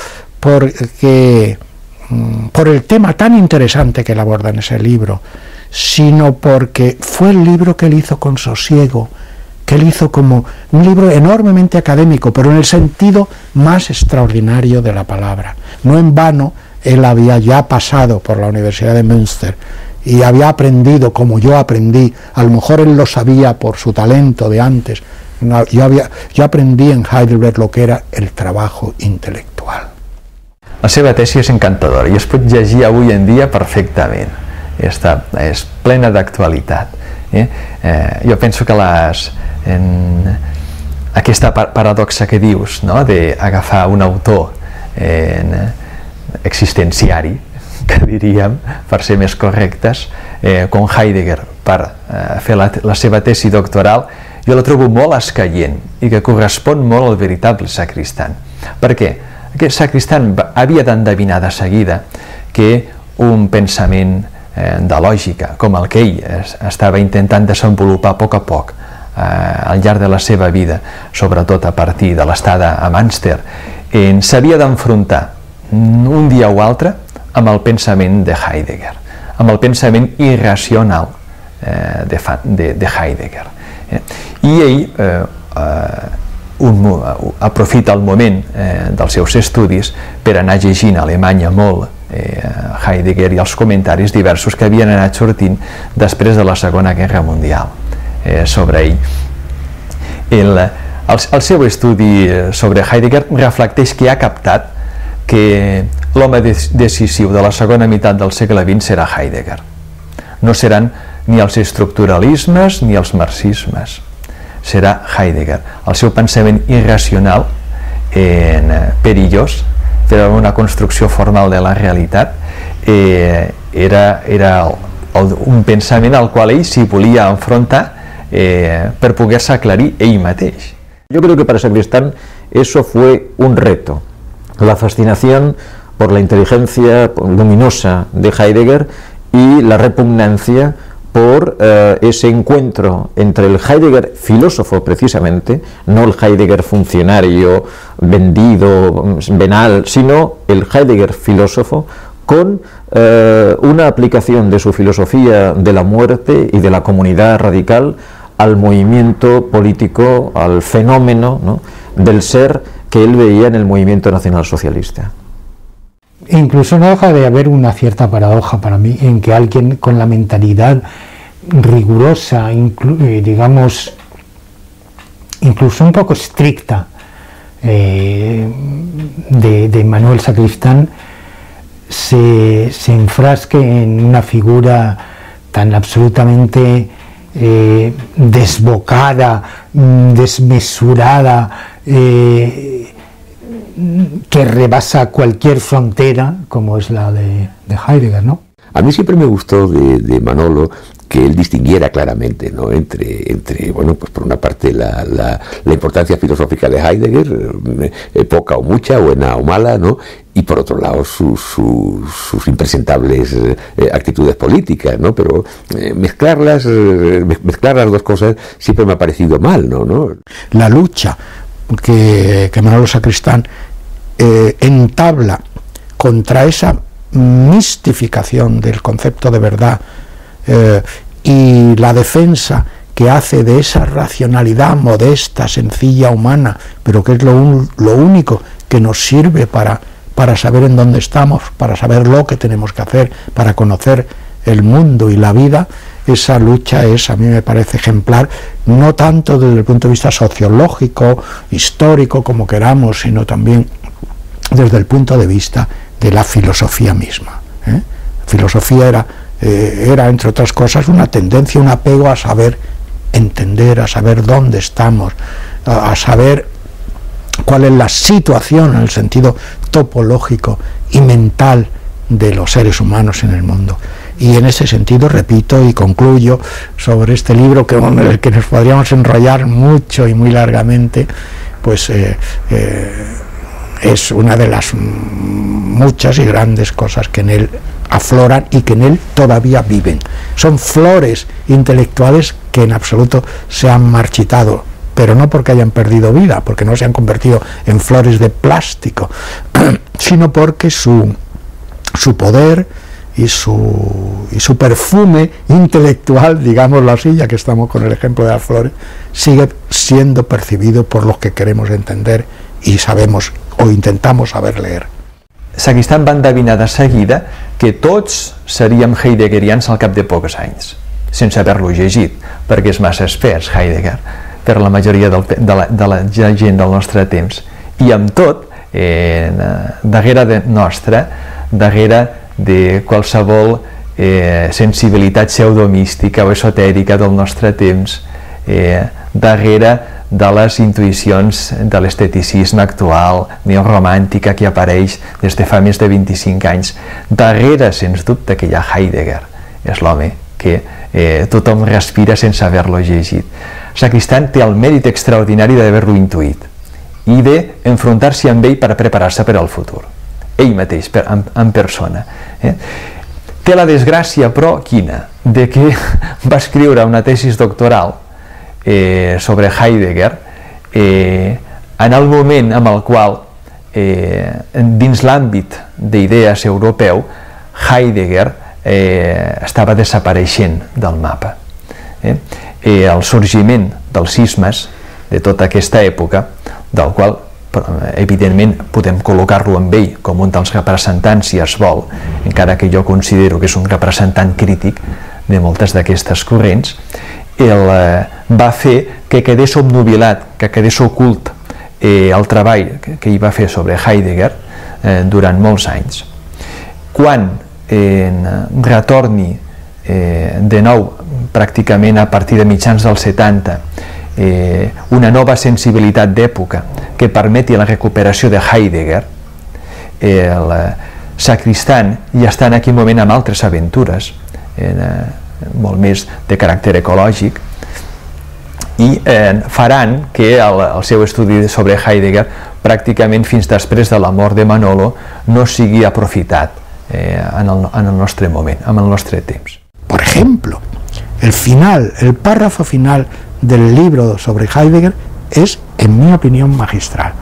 porque, por el tema tan interesante que él aborda en ese libro, sino porque fue el libro que él hizo con sosiego, que él hizo como un libro enormemente académico, pero en el sentido más extraordinario de la palabra. No en vano, él había ya pasado por la Universidad de Münster y había aprendido como yo aprendí, a lo mejor él lo sabía por su talento de antes, yo, había, yo aprendí en Heidelberg lo que era el trabajo intelectual. La seva tesi és encantadora i es pot llegir avui en dia perfectament. Està, és plena d'actualitat. Eh? Eh, jo penso que les, en aquesta paradoxa que dius, no? D'agafar un autor en, existenciari, que diríem, per ser més correctes, eh, com Heidegger, per eh, fer la, la seva tesi doctoral, jo la trobo molt escaient i que correspon molt al veritable Sacristán. Per què? Aquest Sacristán havia d'endevinar de seguida que un pensament eh, de lògica, com el que ell es, estava intentant desenvolupar a poc a poc eh, al llarg de la seva vida, sobretot a partir de l'estada a Münster, eh, s'havia d'enfrontar un dia o altre amb el pensament de Heidegger, amb el pensament irracional eh, de, de, de Heidegger. Eh? I ell eh, eh, Un, aprofita el moment eh, dels seus estudis per anar llegint a Alemanya molt eh, Heidegger i els comentaris diversos que havien anat sortint després de la Segona Guerra Mundial eh, sobre ell. El, el, el seu estudi sobre Heidegger reflecteix que ha captat que l'home decisiu de la segona meitat del segle vint serà Heidegger. No seran ni els estructuralismes ni els marxismes, serà Heidegger. El seu pensament irracional, eh, perillós, per una construcció formal de la realitat, eh, era, era el, un pensament al qual ell s'hi volia enfrontar eh, per poder-se aclarir ell mateix. Yo creo que para Sacristán eso fue un reto, la fascinación por la inteligencia luminosa de Heidegger y la repugnancia por eh, ese encuentro entre el Heidegger filósofo precisamente, no el Heidegger funcionario, vendido, venal, sino el Heidegger filósofo con eh, una aplicación de su filosofía de la muerte y de la comunidad radical al movimiento político, al fenómeno, ¿no?, del ser que él veía en el movimiento nacionalsocialista. Incluso no deja de haber una cierta paradoja para mí en que alguien con la mentalidad rigurosa, inclu eh, digamos, incluso un poco estricta eh, de, de Manuel Sacristán se, se enfrasque en una figura tan absolutamente eh, desbocada, desmesurada, eh, que rebasa cualquier frontera como es la de, de Heidegger, ¿no? A mí siempre me gustó de, de Manolo que él distinguiera claramente, ¿no?, entre, entre, bueno, pues por una parte la, la, la importancia filosófica de Heidegger, eh, poca o mucha, buena o mala, ¿no?, y por otro lado sus, sus, sus impresentables eh, actitudes políticas, ¿no?, pero eh, mezclarlas, eh, mezclar las dos cosas siempre me ha parecido mal, ¿no? ¿no? La lucha que, que Manolo Sacristán eh, entabla contra esa mistificación del concepto de verdad eh, y la defensa que hace de esa racionalidad modesta, sencilla, humana, pero que es lo, un, lo único que nos sirve para para saber en dónde estamos, para saber lo que tenemos que hacer, para conocer el mundo y la vida. Esa lucha es, a mí me parece ejemplar, no tanto desde el punto de vista sociológico, histórico, como queramos, sino también desde el punto de vista de la filosofía misma, ¿eh? Filosofía era, eh, era, entre otras cosas, una tendencia, un apego a saber entender, a saber dónde estamos, a, a saber cuál es la situación en el sentido topológico y mental de los seres humanos en el mundo. Y en ese sentido, repito y concluyo sobre este libro, que en el que nos podríamos enrollar mucho y muy largamente, pues eh, eh, es una de las muchas y grandes cosas que en él afloran y que en él todavía viven. Son flores intelectuales que en absoluto se han marchitado, pero no porque hayan perdido vida, porque no se han convertido en flores de plástico, sino porque su, su poder y su, y su perfume intelectual, digámoslo así, ya que estamos con el ejemplo de las flores, sigue siendo percibido por los que queremos entender y sabemos o intentamos saber leer. Sacristán va endevinar de seguida que tots seríem heideggerians al cap de pocs anys, sense haver-lo llegit, perquè és massa espès Heidegger per la majoria del, de, la, de la gent del nostre temps. I amb tot, eh, darrere de nostra, darrere de qualsevol eh, sensibilitat pseudomística o esotèrica del nostre temps, eh, darrere de les intuïcions de l'esteticisme actual, neoromàntica, que apareix des de fa més de vint-i-cinc anys. Darrere, sens dubte, que hi ha Heidegger. És l'home que eh, tothom respira sense haver-lo llegit. Sacristán té el mèrit extraordinari d'haver-lo intuït i d'enfrontar-s'hi amb ell per preparar-se per al futur. Ell mateix, per, en, en persona. Eh? Té la desgràcia, però, quina? De que va escriure una tesis doctoral eh, sobre Heidegger eh, en el moment en el qual, eh, dins l'àmbit d'idees europeu, Heidegger eh, estava desapareixent del mapa. Eh? Eh, el sorgiment dels cismes de tota aquesta època, del qual evidentment podem col·locar-lo amb ell com un dels representants, si es vol, encara que jo considero que és un representant crític de moltes d'aquestes corrents, el, eh, va fer que quedés obnubilat, que quedés ocult eh, el treball que, que hi va fer sobre Heidegger eh, durant molts anys. Quan eh, retorni eh, de nou, pràcticament a partir de mitjans dels setanta, eh, una nova sensibilitat d'època que permeti la recuperació de Heidegger, eh, el Sacristán ja està en aquell moment amb altres aventures, eh, molt més de caràcter ecològic, i eh, faran que el, el seu estudi sobre Heidegger pràcticament fins després de la mort de Manolo no sigui aprofitat eh, en, el, en el nostre moment, en el nostre temps. Por ejemplo, el final, el párrafo final del libro sobre Heidegger es, en mi opinión, magistral.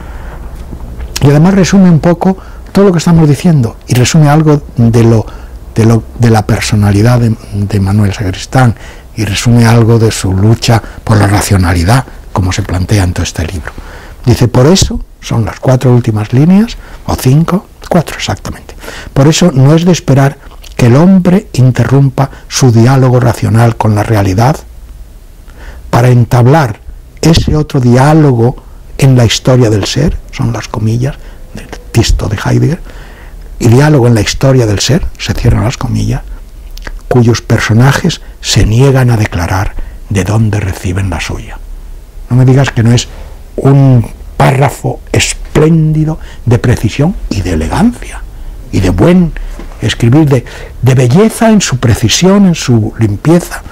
Y además resume un poco todo lo que estamos diciendo y resume algo de, lo, de, lo, de la personalidad de, de Manuel Sacristán y resume algo de su lucha por la racionalidad, como se plantea en todo este libro. Dice, por eso, son las cuatro últimas líneas, o cinco, cuatro exactamente, por eso no es de esperar que el hombre interrumpa su diálogo racional con la realidad para entablar ese otro diálogo en la historia del ser, son las comillas del texto de Heidegger, y diálogo en la historia del ser, se cierran las comillas, cuyos personajes se niegan a declarar de dónde reciben la suya. No me digas que no es un párrafo espléndido de precisión y de elegancia, y de buen escribir, de, de belleza en su precisión, en su limpieza,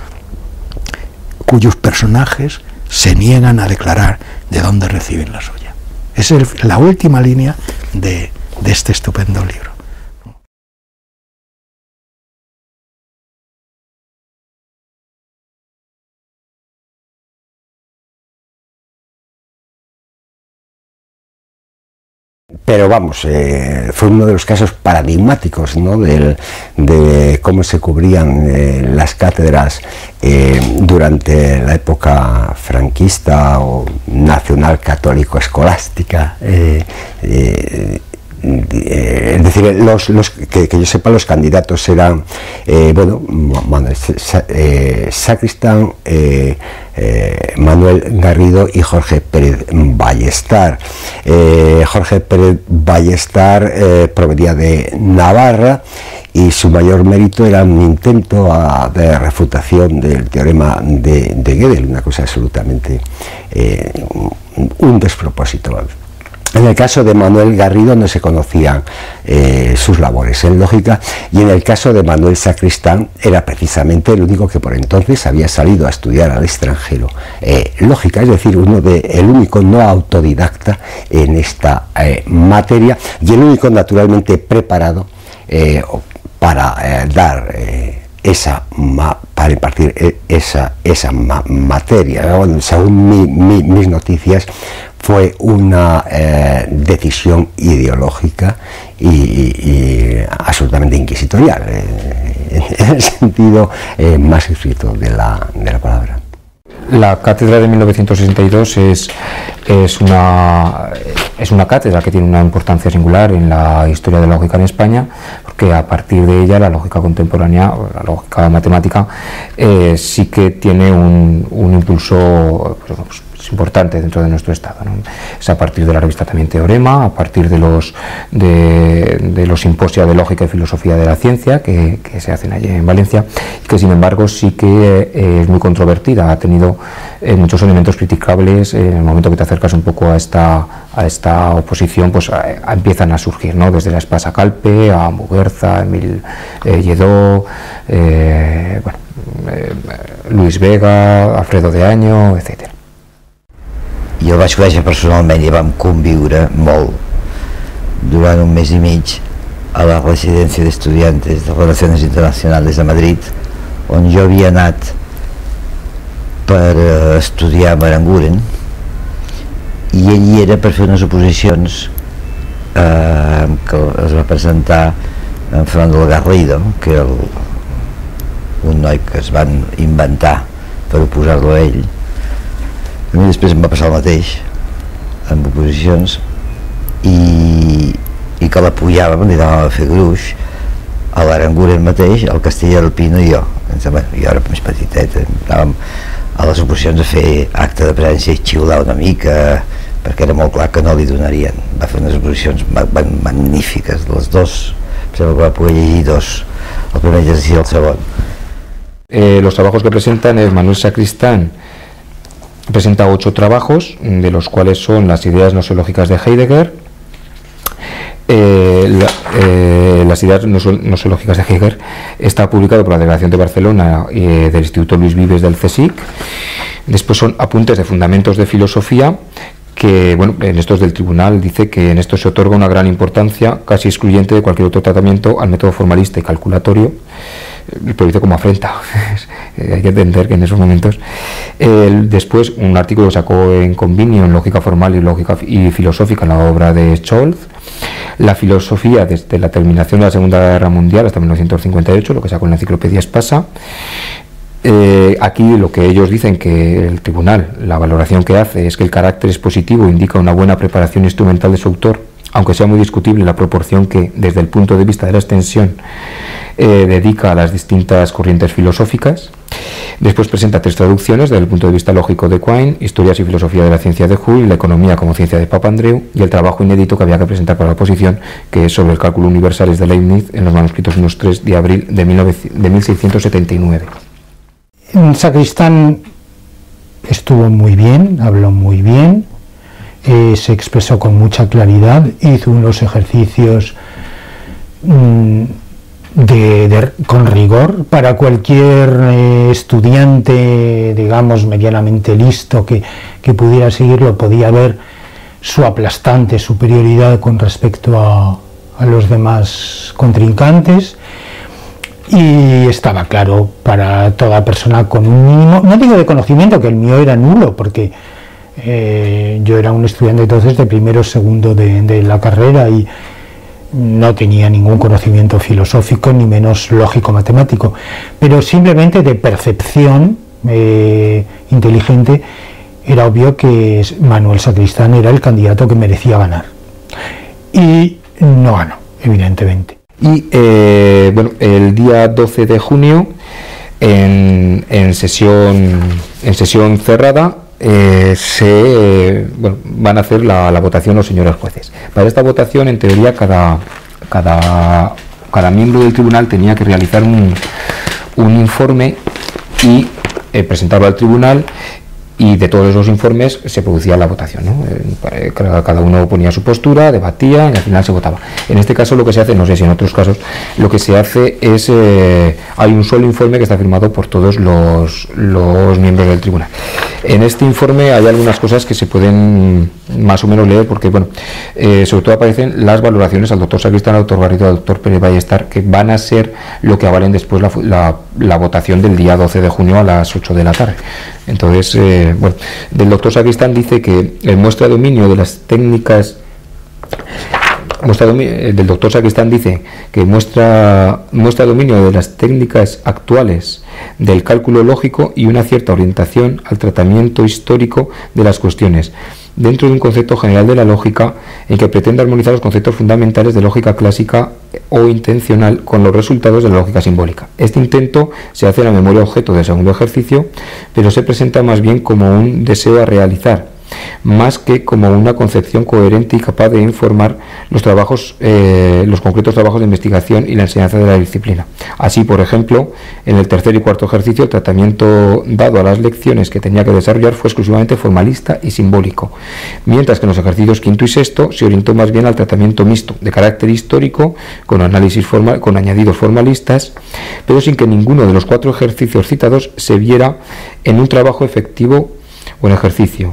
cuyos personajes se niegan a declarar de dónde reciben la suya. Esa es la última línea de, de este estupendo libro. Pero vamos, eh, fue uno de los casos paradigmáticos, ¿no?, Del, de cómo se cubrían eh, las cátedras eh, durante la época franquista o nacional católico escolástica, eh, eh, eh, es decir, los, los que, que yo sepa, los candidatos eran, eh, bueno, Manuel eh, Sacristán, eh, eh, Manuel Garrido y Jorge Pérez Ballestar. Eh, Jorge Pérez Ballestar eh, provenía de Navarra, y su mayor mérito era un intento a, de refutación del teorema de, de Gödel, una cosa absolutamente eh, un, un despropósito. En el caso de Manuel Garrido no se conocían eh, sus labores en lógica, y en el caso de Manuel Sacristán era precisamente el único que por entonces había salido a estudiar al extranjero eh, lógica, es decir, uno de, el único no autodidacta en esta eh, materia, y el único naturalmente preparado eh, para eh, dar eh, esa ma, para impartir esa, esa ma, materia. Bueno, según mi, mi, mis noticias, fue una eh, decisión ideológica y, y, y absolutamente inquisitorial, eh, en el sentido eh, más estricto de la, de la palabra. La cátedra de mil novecientos sesenta y dos es, es, una, es una cátedra que tiene una importancia singular en la historia de la lógica en España, porque a partir de ella la lógica contemporánea, la lógica matemática, eh, sí que tiene un, un impulso pues, pues, importante dentro de nuestro Estado, ¿no? Es a partir de la revista también Teorema, a partir de los, de, de los simposia de lógica y filosofía de la ciencia que, que se hacen allí en Valencia, y que sin embargo sí que eh, es muy controvertida, ha tenido eh, muchos elementos criticables. Eh, en el momento que te acercas un poco a esta, a esta oposición, pues a, a empiezan a surgir, ¿no? Desde la Espasa Calpe, a Muguerza, Emil eh, Lledó, eh, bueno, eh, Luis Vega, Alfredo de Año, etcétera. Jo el vaig conèixer personalment i vam conviure molt durant un mes i mig a la residència d'estudiantes de Relacions Internacionals de Madrid, on jo havia anat per estudiar a Aranguren, i ell hi era per fer unes oposicions eh, que es va presentar en Fernando Garrido, que era el, un noi que es van inventar per oposar-lo a ell. A mi després em va passar el mateix amb oposicions, i, i que l'apujàvem, li anàvem a fer gruix a l'Aranguren mateix, al Castell del Pino i jo. Bueno, jo era més petitet, anàvem a les oposicions a fer acte de presència i xiular una mica, perquè era molt clar que no li donarien. Va fer unes oposicions magnífiques, les dos, em sembla que va poder llegir dos, el primer exercici i el segon. Eh, los trabajos que presentan es Manuel Sacristán. Presenta ocho trabajos, de los cuales son las ideas nosológicas de Heidegger, eh, la, eh, las ideas nosológicas de Heidegger está publicado por la Delegación de Barcelona eh, del Instituto Luis Vives del CSIC. Después son apuntes de fundamentos de filosofía, que bueno, en estos del tribunal dice que en esto se otorga una gran importancia, casi excluyente de cualquier otro tratamiento, al método formalista y calculatorio. Lo dice como afrenta. Hay que entender que en esos momentos eh, después un artículo sacó en Convinio en lógica formal y lógica y filosófica en la obra de Scholz, la filosofía desde la terminación de la Segunda Guerra Mundial hasta mil novecientos cincuenta y ocho, lo que sacó en la enciclopedia Espasa. Eh, aquí lo que ellos dicen, que el tribunal, la valoración que hace es que el carácter expositivo indica una buena preparación instrumental de su autor, aunque sea muy discutible la proporción que desde el punto de vista de la extensión eh, dedica a las distintas corrientes filosóficas. Después presenta tres traducciones desde el punto de vista lógico de Quine, Historias y Filosofía de la Ciencia de Hull, La Economía como Ciencia de Papandreou, y el trabajo inédito que había que presentar para la oposición, que es sobre el cálculo universales de Leibniz, en los manuscritos unos tres de abril de, de mil seiscientos setenta y nueve. Sacristán estuvo muy bien, habló muy bien, eh, se expresó con mucha claridad, hizo unos ejercicios mmm, de, de, con rigor para cualquier eh, estudiante, digamos, medianamente listo que, que pudiera seguirlo, podía ver su aplastante superioridad con respecto a, a los demás contrincantes. Y estaba claro para toda persona con un mínimo, no digo de conocimiento, que el mío era nulo, porque eh, yo era un estudiante entonces de primero o segundo de, de la carrera y no tenía ningún conocimiento filosófico, ni menos lógico-matemático, pero simplemente de percepción eh, inteligente era obvio que Manuel Sacristán era el candidato que merecía ganar. Y no ganó, evidentemente. Y eh, bueno, el día doce de junio, en, en, sesión, en sesión cerrada, eh, se eh, bueno, van a hacer la, la votación los señores jueces. Para esta votación, en teoría, cada, cada, cada miembro del tribunal tenía que realizar un, un informe y eh, presentarlo al tribunal, y de todos esos informes se producía la votación, ¿no? Eh, cada uno ponía su postura, debatía y al final se votaba. En este caso lo que se hace, no sé si en otros casos, lo que se hace es, eh, hay un solo informe que está firmado por todos los, los miembros del tribunal. En este informe hay algunas cosas que se pueden más o menos leer, porque bueno, eh, sobre todo aparecen las valoraciones al doctor Sacristán, al doctor Garrido, al doctor Pérez Ballestar, que van a ser lo que avalen después la, la, la votación del día doce de junio a las ocho de la tarde. Entonces, eh, bueno, del doctor Sacristán dice que el muestra dominio de las técnicas, muestra dominio, del doctor Sacristán dice que muestra, muestra dominio de las técnicas actuales del cálculo lógico y una cierta orientación al tratamiento histórico de las cuestiones, dentro de un concepto general de la lógica en que pretende armonizar los conceptos fundamentales de lógica clásica o intencional con los resultados de la lógica simbólica. Este intento se hace en la memoria objeto del segundo ejercicio, pero se presenta más bien como un deseo a realizar, más que como una concepción coherente y capaz de informar los trabajos, eh, los concretos trabajos de investigación y la enseñanza de la disciplina. Así, por ejemplo, en el tercer y cuarto ejercicio, el tratamiento dado a las lecciones que tenía que desarrollar fue exclusivamente formalista y simbólico, mientras que en los ejercicios quinto y sexto se orientó más bien al tratamiento mixto, de carácter histórico, con análisis formal, con añadidos formalistas, pero sin que ninguno de los cuatro ejercicios citados se viera en un trabajo efectivo o en ejercicio.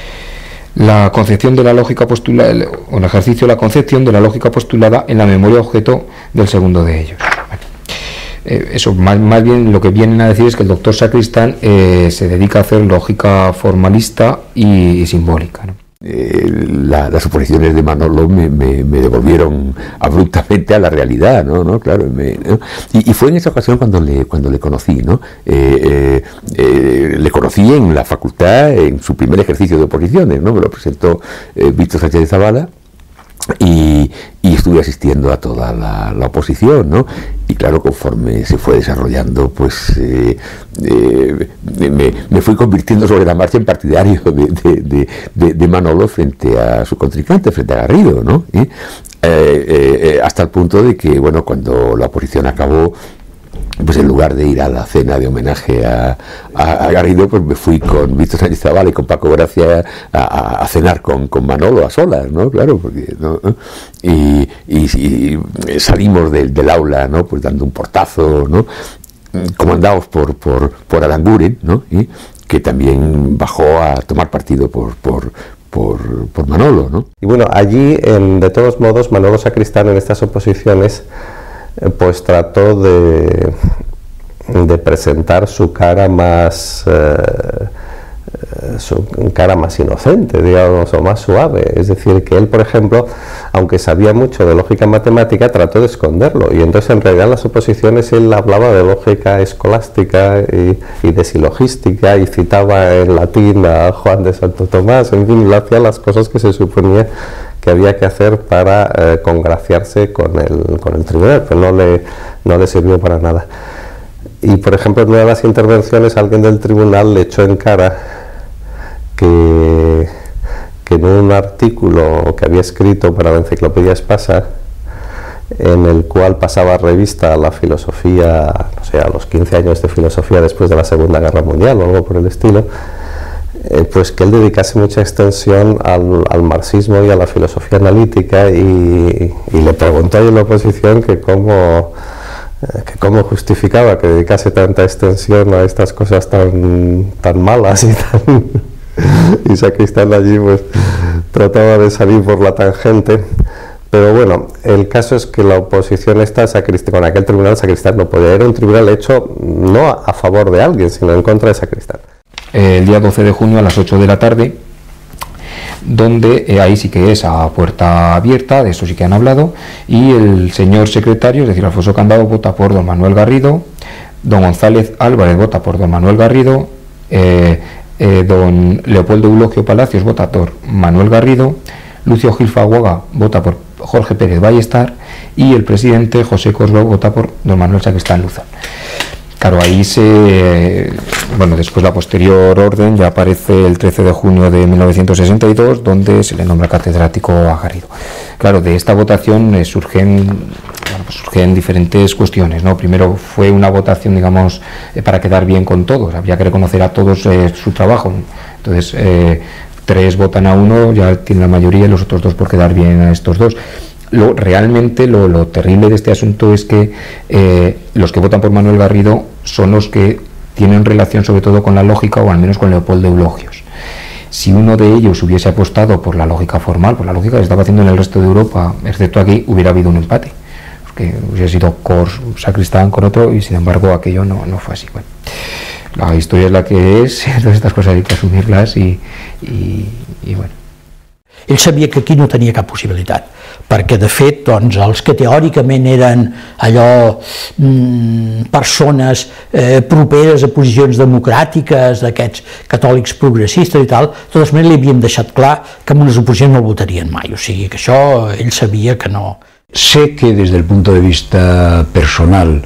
La concepción de la lógica postulada, o en ejercicio la concepción de la lógica postulada en la memoria objeto del segundo de ellos. Bueno, eh, eso más, más bien lo que vienen a decir es que el doctor Sacristán eh, se dedica a hacer lógica formalista y, y simbólica, ¿no? Eh, la, las oposiciones de Manolo me, me, me devolvieron abruptamente a la realidad, ¿no? ¿No? Claro, me, ¿no? Y, y fue en esa ocasión cuando le, cuando le conocí, ¿no? Eh, eh, eh, le conocí en la facultad, en su primer ejercicio de oposiciones, ¿no? Me lo presentó eh, Víctor Sánchez de Zavala. Y, y estuve asistiendo a toda la, la oposición, ¿no? Y claro, conforme se fue desarrollando, pues eh, eh, me, me fui convirtiendo sobre la marcha en partidario de, de, de, de, de Manolo frente a su contrincante, frente a Garrido, ¿no? ¿Eh? Eh, eh, hasta el punto de que, bueno, cuando la oposición acabó, pues en lugar de ir a la cena de homenaje a, a, a Garrido, pues me fui con Víctor Sánchez Zavala y con Paco Gracia a, a, a cenar con, con Manolo a solas, ¿no? Claro, porque, ¿no? Y, y, y salimos del, del aula, ¿no? Pues dando un portazo, ¿no? Comandados por, por, por Aranguren, ¿no? ¿Y? Que también bajó a tomar partido por, por, por, por Manolo, ¿no? Y bueno, allí, en, de todos modos, Manolo Sacristán en estas oposiciones pues trató de, de presentar su cara más eh, su cara más inocente, digamos, o más suave. Es decir, que él, por ejemplo, aunque sabía mucho de lógica matemática, trató de esconderlo, y entonces en realidad en las oposiciones él hablaba de lógica escolástica y, y de silogística, y citaba en latín a Juan de Santo Tomás, en fin, le hacía las cosas que se suponía que había que hacer para eh, congraciarse con el, con el tribunal, pero no le, no le sirvió para nada. Y por ejemplo, en una de las intervenciones alguien del tribunal le echó en cara que, que en un artículo que había escrito para la Enciclopedia Espasa, en el cual pasaba revista a la filosofía, no sé, a los quince años de filosofía después de la Segunda Guerra Mundial o algo por el estilo, Eh, pues que él dedicase mucha extensión al, al marxismo y a la filosofía analítica, y, y le preguntó ahí en la oposición que cómo, eh, que cómo justificaba que dedicase tanta extensión a estas cosas tan, tan malas y tan... y Sacristán allí pues trataba de salir por la tangente. Pero bueno, el caso es que la oposición esta, Sacristán, con aquel tribunal Sacristán no podía, era un tribunal hecho no a, a favor de alguien, sino en contra de Sacristán. El día doce de junio a las ocho de la tarde, donde eh, ahí sí que es a puerta abierta, de eso sí que han hablado, y el señor secretario, es decir, Alfonso Candado, vota por don Manuel Garrido, don González Álvarez vota por don Manuel Garrido, eh, eh, don Leopoldo Eulogio Palacios vota por Manuel Garrido, Lucio Gil Faguaga vota por Jorge Pérez Ballestar, y el presidente José Cosgrove vota por don Manuel Sacristán Luzón. Claro, ahí se, bueno, después la posterior orden ya aparece el trece de junio de mil novecientos sesenta y dos, donde se le nombra catedrático a Garrido. Claro, de esta votación eh, surgen, bueno, pues surgen diferentes cuestiones, ¿no? Primero fue una votación, digamos, eh, para quedar bien con todos, había que reconocer a todos eh, su trabajo. Entonces, eh, tres votan a uno, ya tiene la mayoría, y los otros dos por quedar bien a estos dos. Lo, realmente lo, lo terrible de este asunto es que eh, los que votan por Manuel Garrido son los que tienen relación sobre todo con la lógica, o al menos con Leopoldo Eulogios. Si uno de ellos hubiese apostado por la lógica formal, por la lógica que se estaba haciendo en el resto de Europa, excepto aquí, hubiera habido un empate, porque hubiese sido Cors Sacristán con otro, y sin embargo aquello no, no fue así. Bueno, la historia es la que és, totes estas coses hay que assumirlas, i, i, i bueno. Ell sabia que aquí no tenia cap possibilitat, perquè de fet doncs, els que teòricament eren allò mm, persones eh, properes a posicions democràtiques, d'aquests catòlics progressistes i tal, de totes maneres li havien deixat clar que amb unes oposicions no el votarien mai, o sigui que això ell sabia que no. Sé que desde el punto de vista personal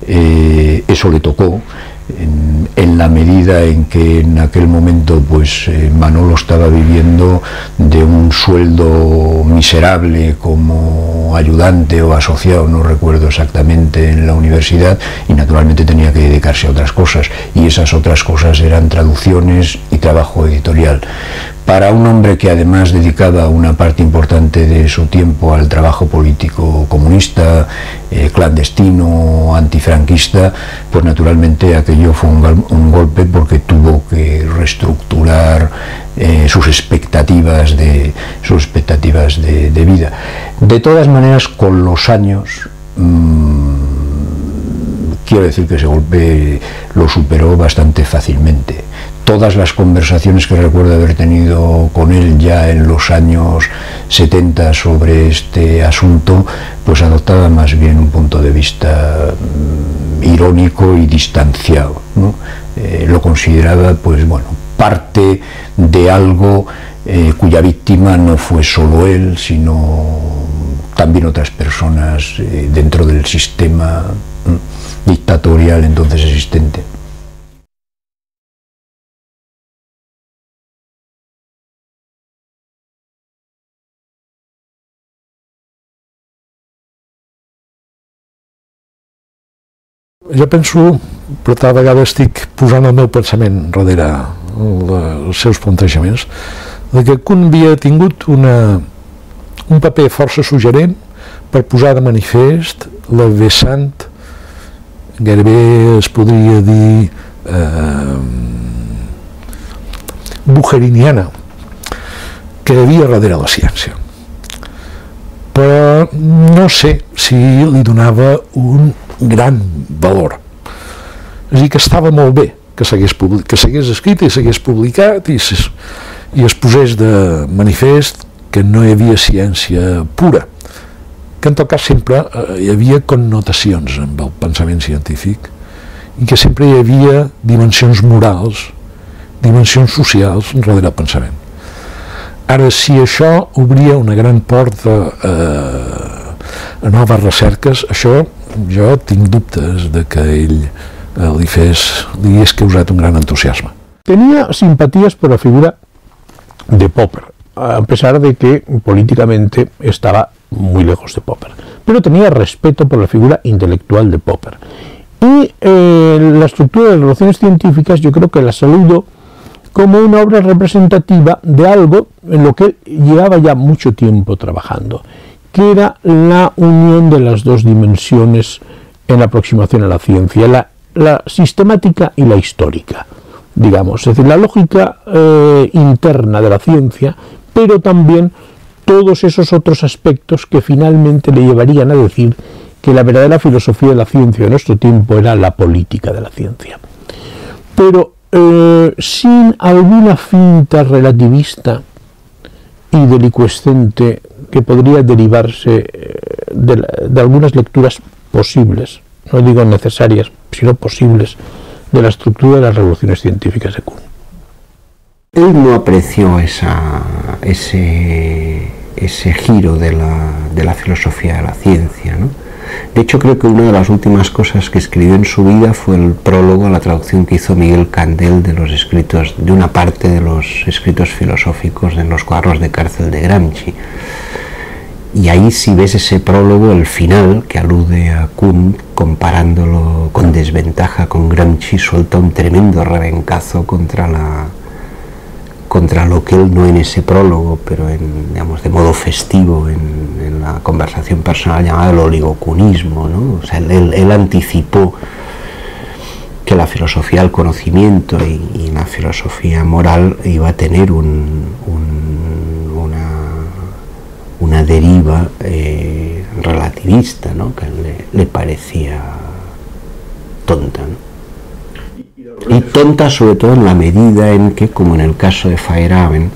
eh, eso le tocó, En, en la medida en que en aquel momento pues eh, Manolo estaba viviendo de un sueldo miserable como ayudante o asociado, no recuerdo exactamente, en la universidad, y naturalmente tenía que dedicarse a otras cosas, y esas otras cosas eran traducciones y trabajo editorial. Para un hombre que además dedicaba una parte importante de su tiempo al trabajo político comunista, eh, clandestino, antifranquista, pues naturalmente aquello fue un, un golpe, porque tuvo que reestructurar eh, sus expectativas de, sus expectativas de, de vida. De todas maneras, con los años, mmm, quiero decir que ese golpe lo superó bastante fácilmente. Todas las conversaciones que recuerdo haber tenido con él ya en los años setenta sobre este asunto, pues adoptaba más bien un punto de vista mm, irónico y distanciado, ¿no? Eh, lo consideraba, pues bueno, parte de algo eh, cuya víctima no fue solo él, sino también otras personas eh, dentro del sistema mm, dictatorial entonces existente. Jo penso, però tal vegada estic posant el meu pensament darrere els seus plantejaments, de que Kuhn havia tingut una, un paper força suggerent per posar de manifest la vessant, gairebé es podria dir, eh, bucheriniana, que hi havia darrere la ciència. Però no sé si li donava un gran valor. És a dir, que estava molt bé que s'hagués escrit i s'hagués publicat i, i es posés de manifest que no hi havia ciència pura, que en tot cas sempre eh, hi havia connotacions amb el pensament científic i que sempre hi havia dimensions morals, dimensions socials darrere el pensament. Ara, si això obria una gran porta eh, a noves recerques, això jo tinc dubtes de que ell eh, li fes, li hagués causat un gran entusiasme. Tenía simpatías por la figura de Popper, a pesar de que políticamente estaba muy lejos de Popper, pero tenía respeto por la figura intelectual de Popper. Y eh, la estructura de las relaciones científicas yo creo que la saludo como una obra representativa de algo en lo que él llevaba ya mucho tiempo trabajando, que era la unión de las dos dimensiones en la aproximación a la ciencia, la, la sistemática y la histórica, digamos, es decir, la lógica eh, interna de la ciencia, pero también todos esos otros aspectos que finalmente le llevarían a decir que la verdadera filosofía de la ciencia de nuestro tiempo era la política de la ciencia. Pero eh, sin alguna finta relativista y delicuescente que podría derivarse de, la, de algunas lecturas posibles, no digo necesarias, sino posibles, de la estructura de las revoluciones científicas de Kuhn. Él no apreció esa, ese, ese giro de la, de la filosofía de la ciencia, ¿no? De hecho, creo que una de las últimas cosas que escribió en su vida fue el prólogo a la traducción que hizo Miguel Candel de los escritos, de una parte de los escritos filosóficos en los cuadros de cárcel de Gramsci. Y ahí, si ves ese prólogo, el final, que alude a Kuhn, comparándolo con desventaja con Gramsci, suelta un tremendo rebencazo contra la contra lo que él, no en ese prólogo, pero en, digamos, de modo festivo, en, en la conversación personal llamada el oligocunismo, ¿no? O sea, él, él anticipó que la filosofía del conocimiento y, y la filosofía moral iba a tener un, un, una, una deriva eh, relativista, ¿no? Que le, le parecía tonta, ¿no? Y tonta sobre todo en la medida en que, como en el caso de Feyerabend,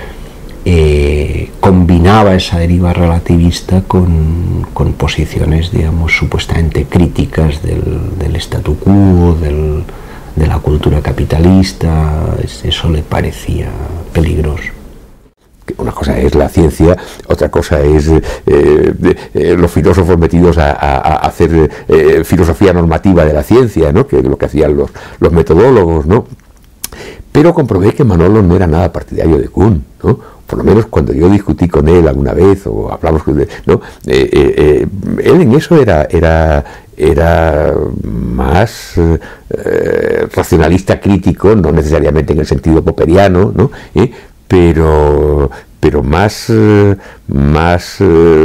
eh, combinaba esa deriva relativista con, con posiciones, digamos, supuestamente críticas del, del statu quo, del, de la cultura capitalista. Eso le parecía peligroso. Una cosa es la ciencia, otra cosa es eh, eh, los filósofos metidos a, a, a hacer eh, filosofía normativa de la ciencia, ¿no? Que es lo que hacían los, los metodólogos, ¿no? Pero comprobé que Manolo no era nada partidario de Kuhn, ¿no? Por lo menos cuando yo discutí con él alguna vez o hablamos con él, ¿no? Eh, eh, eh, él en eso era, era, era más eh, racionalista crítico, no necesariamente en el sentido popperiano, ¿no? ¿Eh? pero pero más eh, más eh,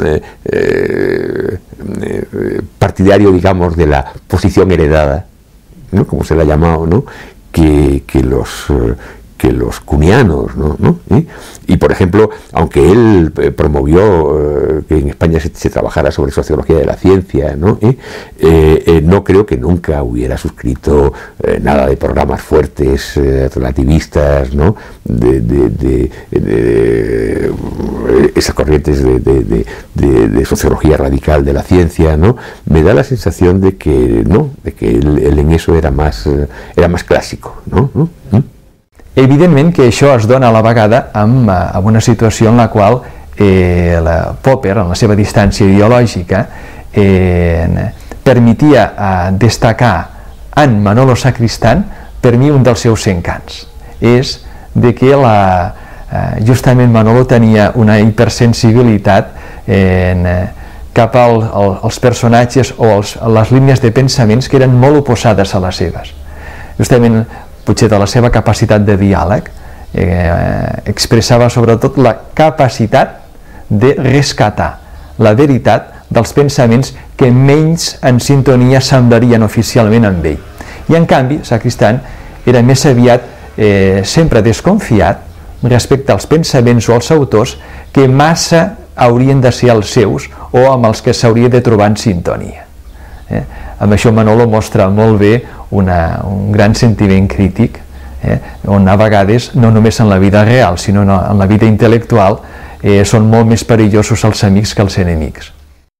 eh, eh, partidario, digamos, de la posición heredada, ¿no? Como se la ha llamado, ¿no? que, que los eh, que los kuhnianos, ¿no? ¿no? ¿Eh? Y por ejemplo, aunque él eh, promovió eh, que en España se, se trabajara sobre sociología de la ciencia, ¿no? ¿Eh? Eh, eh, no creo que nunca hubiera suscrito eh, nada de programas fuertes, eh, relativistas, ¿no? de, de, de, de, de esas corrientes de, de, de, de, de sociología radical de la ciencia, ¿no? Me da la sensación de que no, de que él, él en eso era más eh, era más clásico, ¿no? ¿no? ¿Mm? Evidentment que això es dona a la vegada amb, amb una situació en la qual eh, la Popper, en la seva distància ideològica, eh, permetia eh, destacar en Manolo Sacristán, per mi, un dels seus encants. És de que la, eh, justament Manolo tenia una hipersensibilitat en, eh, cap al, al, als personatges o als, a les línies de pensaments que eren molt oposades a les seves. Justament, potser de la seva capacitat de diàleg, eh, expressava sobretot la capacitat de rescatar la veritat dels pensaments que menys en sintonia semblarien oficialment amb ell. I en canvi, Sacristán era més aviat eh, sempre desconfiat respecte als pensaments o als autors que massa haurien de ser els seus o amb els que s'hauria de trobar en sintonia. Eh? Amb això Manolo mostra molt bé una, un gran sentiment crític, eh? on a vegades, no només en la vida real, sinó en la vida intel·lectual, eh, són molt més perillosos els amics que els enemics.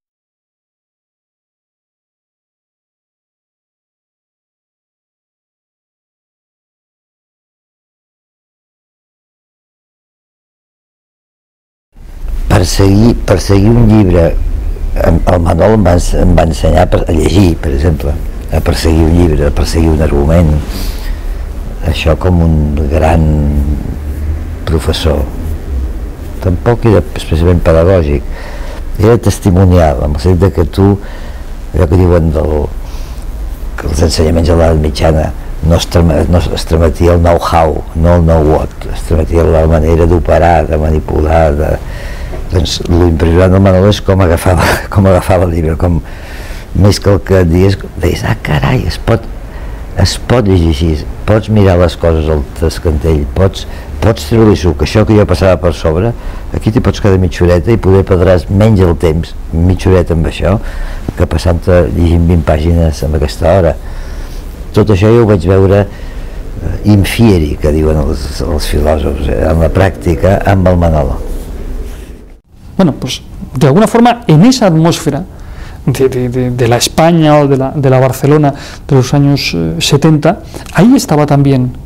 Perseguir, perseguir un llibre, el Manol em va, em va ensenyar a llegir, per exemple, a perseguir un llibre, a perseguir un argument, això com un gran professor. Tampoc era especialment pedagògic, era testimonial, en el sentit que tu, allò que diuen del, que els ensenyaments de l'edat mitjana, no es, no es trametia el know-how, no el know-what, es trametia la manera d'operar, de manipular, de... Doncs l'impressionant del Manol és com agafava, com agafava el llibre, com més que el que et digués, deies, ah carai, es pot, es pot llegir així, pots mirar les coses al descantell, pots, pots treure-li suc, això que jo passava per sobre, aquí t'hi pots quedar mitja horeta i poder perdràs menys el temps, mitja horeta amb això, que passant-te llegint vint pàgines en aquesta hora. Tot això jo ho vaig veure infieri, que diuen els, els filòsofs, en la pràctica, amb el Manolo. Bueno, pues de alguna forma en esa atmósfera de, de, de, de la España o de la, de la Barcelona de los años eh, setenta, ahí estaba también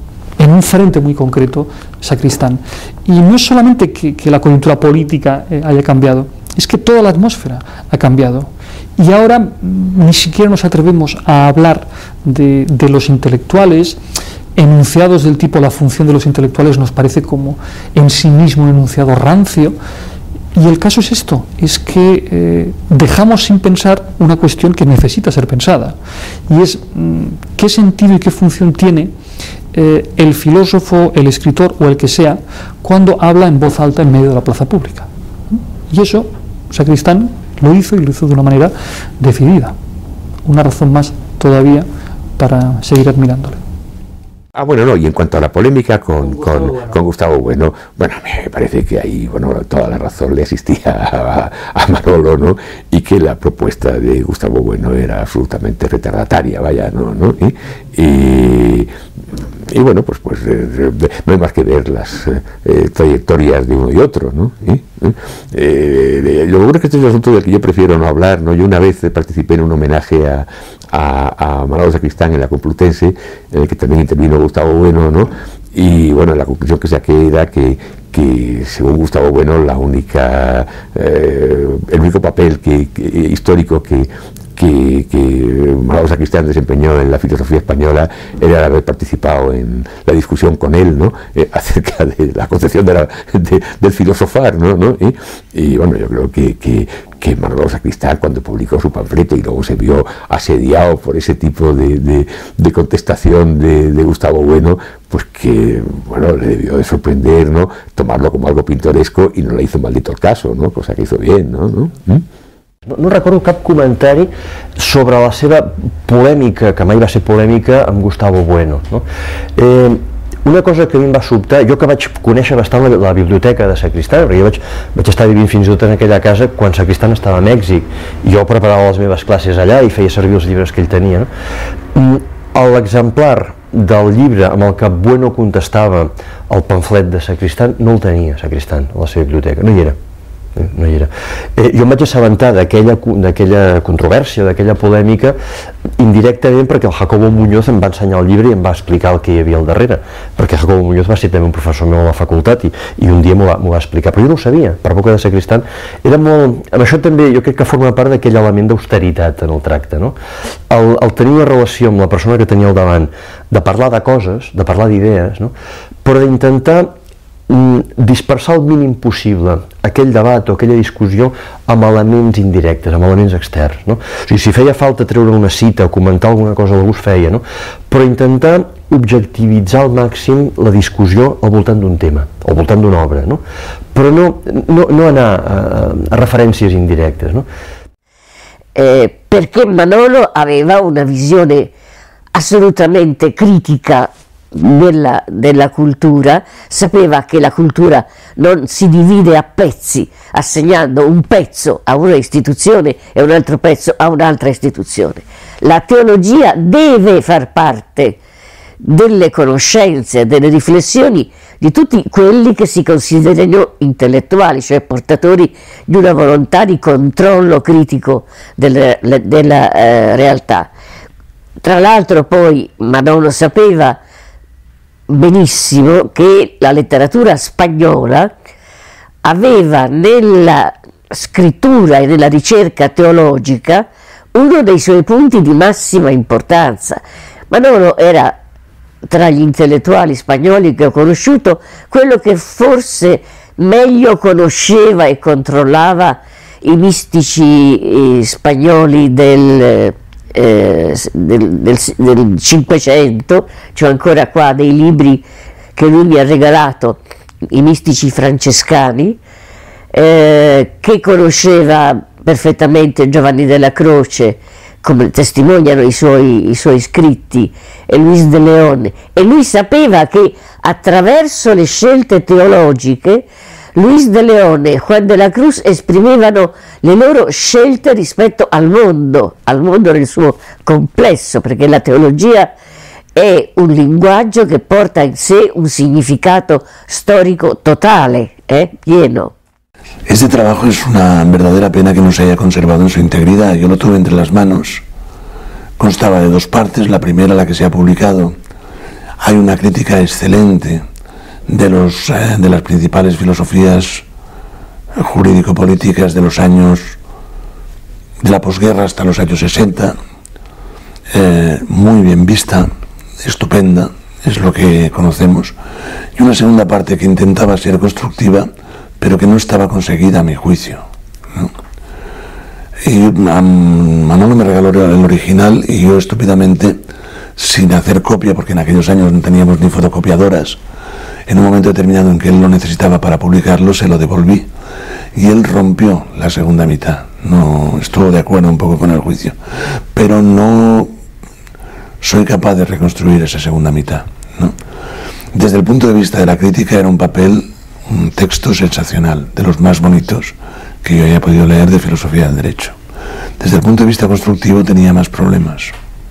en un frente muy concreto, Sacristán. Y no es solamente que, que la coyuntura política eh, haya cambiado, es que toda la atmósfera ha cambiado. Y ahora mm, ni siquiera nos atrevemos a hablar de, de los intelectuales. Enunciados del tipo la función de los intelectuales nos parece como en sí mismo un enunciado rancio. Y el caso es esto, es que eh, dejamos sin pensar una cuestión que necesita ser pensada, y es mmm, qué sentido y qué función tiene eh, el filósofo, el escritor o el que sea cuando habla en voz alta en medio de la plaza pública. Y eso Sacristán lo hizo, y lo hizo de una manera decidida. Una razón más todavía para seguir admirándole. Ah, bueno, no, y en cuanto a la polémica con, con, Gustavo, bueno. con Gustavo Bueno, bueno, me parece que ahí, bueno, toda la razón le asistía a, a Manolo, ¿no? Y que la propuesta de Gustavo Bueno era absolutamente retardataria, vaya, ¿no? ¿no? Y, y, y bueno, pues, pues eh, no hay más que ver las eh, trayectorias de uno y otro, ¿no? ¿Eh? Eh, lo bueno es que este es un asunto del que yo prefiero no hablar, ¿no? Yo una vez participé en un homenaje a, a, a Manolo Sacristán en la Complutense, en el que también intervino Gustavo Bueno, ¿no? Y bueno, la conclusión que saqué era que, que según Gustavo Bueno, la única, eh, el único papel que, que, histórico que, que, que Manolo Sacristán desempeñó en la filosofía española era el haber participado en la discusión con él, ¿no? Eh, acerca de la concepción de la, de, del filosofar, ¿no? ¿no? Y, y bueno, yo creo que, que, que Manolo Sacristán, cuando publicó su panfleto y luego se vio asediado por ese tipo de, de, de contestación de, de Gustavo Bueno, pues que, bueno, le debió de sorprender, ¿no? Tomarlo como algo pintoresco, y no le hizo maldito el caso, ¿no? Cosa que hizo bien, ¿no? ¿no? ¿Mm? No, no recordo cap comentari sobre la seva polèmica, que mai va ser polèmica, amb Gustavo Bueno, no? Eh, una cosa que a mi em va sobtar, jo que vaig conèixer bastant la, la biblioteca de Sacristán, perquè jo vaig, vaig estar vivint fins i tot en aquella casa quan Sacristán estava a Mèxic, i jo preparava les meves classes allà i feia servir els llibres que ell tenia, no? L'exemplar del llibre amb el que Bueno contestava el pamflet de Sacristán no el tenia Sacristán a la seva biblioteca, no hi era. No hi era. Eh, jo em vaig assabentar d'aquella controvèrsia, d'aquella polèmica, indirectament perquè el Jacobo Muñoz em va ensenyar el llibre i em va explicar el que hi havia al darrere, perquè Jacobo Muñoz va ser també un professor meu a la facultat i, i un dia m'ho va, va explicar, però jo no ho sabia, per boca de Sacristán. Era molt... Amb això també jo crec que forma part d'aquell element d'austeritat en el tracte, no? El, el tenir una relació amb la persona que tenia al davant, de parlar de coses, de parlar d'idees, no? Però d'intentar dispersar el mínim possible aquell debat o aquella discussió amb elements indirectes, amb elements externs, no? O sigui, si feia falta treure una cita o comentar alguna cosa algú es feia, no? Però intentar objectivitzar al màxim la discussió al voltant d'un tema, al voltant d'una obra, no? Però no, no, no anar a, a referències indirectes, no? Eh, perché Manolo aveva una visione assolutamente critica Della, della cultura, sapeva che la cultura non si divide a pezzi, assegnando un pezzo a una istituzione e un altro pezzo a un'altra istituzione. La teologia deve far parte delle conoscenze, delle riflessioni di tutti quelli che si considerano intellettuali, cioè portatori di una volontà di controllo critico del, della eh, realtà. Tra l'altro poi Manolo sapeva benissimo che la letteratura spagnola aveva nella scrittura e nella ricerca teologica uno dei suoi punti di massima importanza. Manolo era, tra gli intellettuali spagnoli che ho conosciuto, quello che forse meglio conosceva e controllava i mistici eh, spagnoli del Eh, del, del, del Cinquecento. C'ho ancora qua dei libri che lui mi ha regalato, i mistici francescani, eh, che conosceva perfettamente Giovanni della Croce, come testimoniano i suoi, i suoi scritti, e Luis de Leon, e lui sapeva che attraverso le scelte teologiche Luis de Leon e Juan de la Cruz esprimevano le loro scelte rispetto al mondo, al mondo nel suo complesso, perché la teologia è un linguaggio che porta in sé un significato storico totale, eh, pieno. Este trabajo es una verdadera pena que no se haya conservado en su integridad. Yo lo tuve entre las manos. Constaba de dos partes, la primera, la que se ha publicado, hay una crítica excelente de, los, eh, de las principales filosofías jurídico-políticas de los años de la posguerra hasta los años sesenta, eh, muy bien vista, estupenda, es lo que conocemos, y una segunda parte que intentaba ser constructiva, pero que no estaba conseguida a mi juicio, ¿no? Y um, Manolo me regaló el original y yo estúpidamente, sin hacer copia, porque en aquellos años no teníamos ni fotocopiadoras, en un momento determinado en que él lo necesitaba para publicarlo, se lo devolví y él rompió la segunda mitad. No estuvo de acuerdo un poco con el juicio, pero no soy capaz de reconstruir esa segunda mitad, ¿no? Desde el punto de vista de la crítica era un papel, un texto sensacional, de los más bonitos que yo haya podido leer de filosofía del derecho. Desde el punto de vista constructivo tenía más problemas.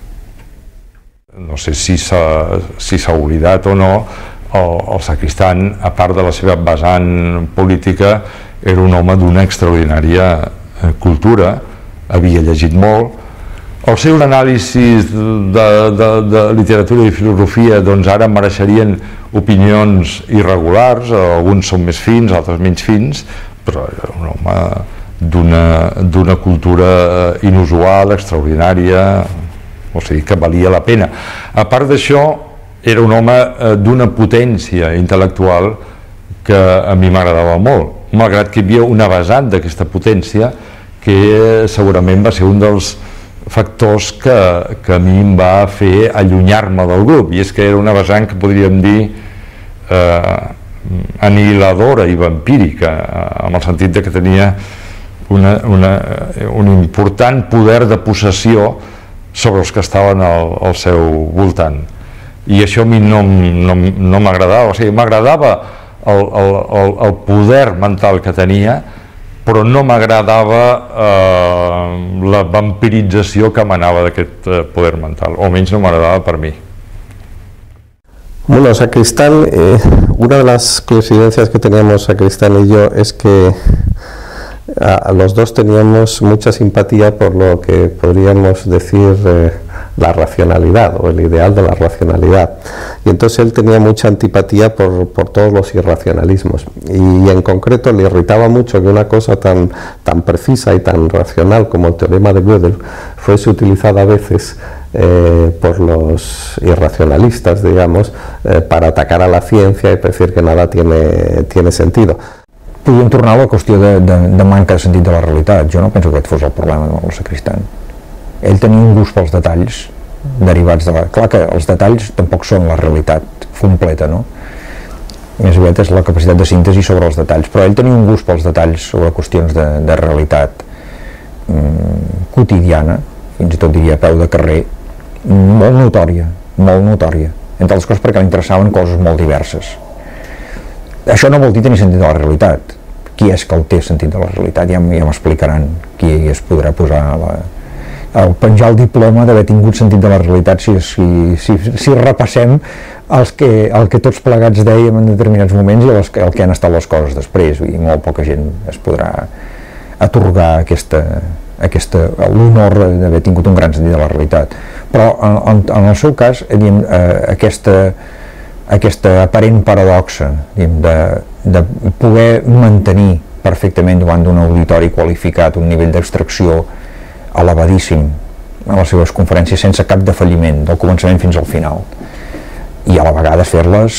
No sé si s'ha si s'ha oblidat o no, el, el Sacristan, a part de la seva vessant política, era un home d'una extraordinària cultura, havia llegit molt. Els seus anàlisis de, de, de literatura i filosofia doncs ara mereixerien opinions irregulars, alguns són més fins, altres menys fins, però era un home d'una cultura inusual, extraordinària, o sigui que valia la pena. A part d'això, era un home d'una potència intel·lectual que a mi m'agradava molt, malgrat que hi havia una vessant d'aquesta potència que segurament va ser un dels factors que, que a mi em va fer allunyar-me del grup, i és que era una vessant que podríem dir eh, anihiladora i vampírica, en el sentit de que tenia una, una, un important poder de possessió sobre els que estaven al, al seu voltant, i això a mi no, no, no m'agradava. O sigui, m'agradava el, el, el, el poder mental que tenia, però no m'agradava eh, la vampirització que emanava d'aquest eh, poder mental, o almenys no m'agradava per mi. Bueno, Sacristán, eh, una de las coincidencias que teníamos Sacristán y yo es que a, a los dos teníamos mucha simpatía por lo que podríamos decir eh, la racionalidad o el ideal de la racionalidad, y entonces él tenía mucha antipatía por, por todos los irracionalismos, y, y en concreto le irritaba mucho que una cosa tan, tan precisa y tan racional como el teorema de Gödel fuese utilizada a veces eh, por los irracionalistas, digamos, eh, para atacar a la ciencia y decir que nada tiene, tiene sentido. Podríem tornar a la qüestió de, de, de manca de sentit de la realitat. Jo no penso que aquest fos el problema del Sacristán. Ell tenia un gust pels detalls derivats de la... Clar que els detalls tampoc són la realitat completa, no? Més aviat és la capacitat de síntesi sobre els detalls, però ell tenia un gust pels detalls sobre qüestions de, de realitat mm, quotidiana, fins i tot diria a peu de carrer, molt notòria, molt notòria, entre les coses perquè li interessaven coses molt diverses. Això no vol dir tenir sentit de la realitat. Qui és que el té sentit de la realitat? Ja, ja m'explicaran qui es podrà posar la, el penjar el diploma d'haver tingut sentit de la realitat si, si, si, si repassem els que, el que tots plegats dèiem en determinats moments i els, el que han estat les coses després, i molt poca gent es podrà atorgar aquesta, aquesta, l'honor d'haver tingut un gran sentit de la realitat. Però en, en el seu cas, diguem, eh, aquesta aquesta aparent paradoxa de, de poder mantenir perfectament davant d'un auditori qualificat un nivell d'abstracció elevadíssim a les seves conferències sense cap defalliment del començament fins al final, i a la vegada fer-les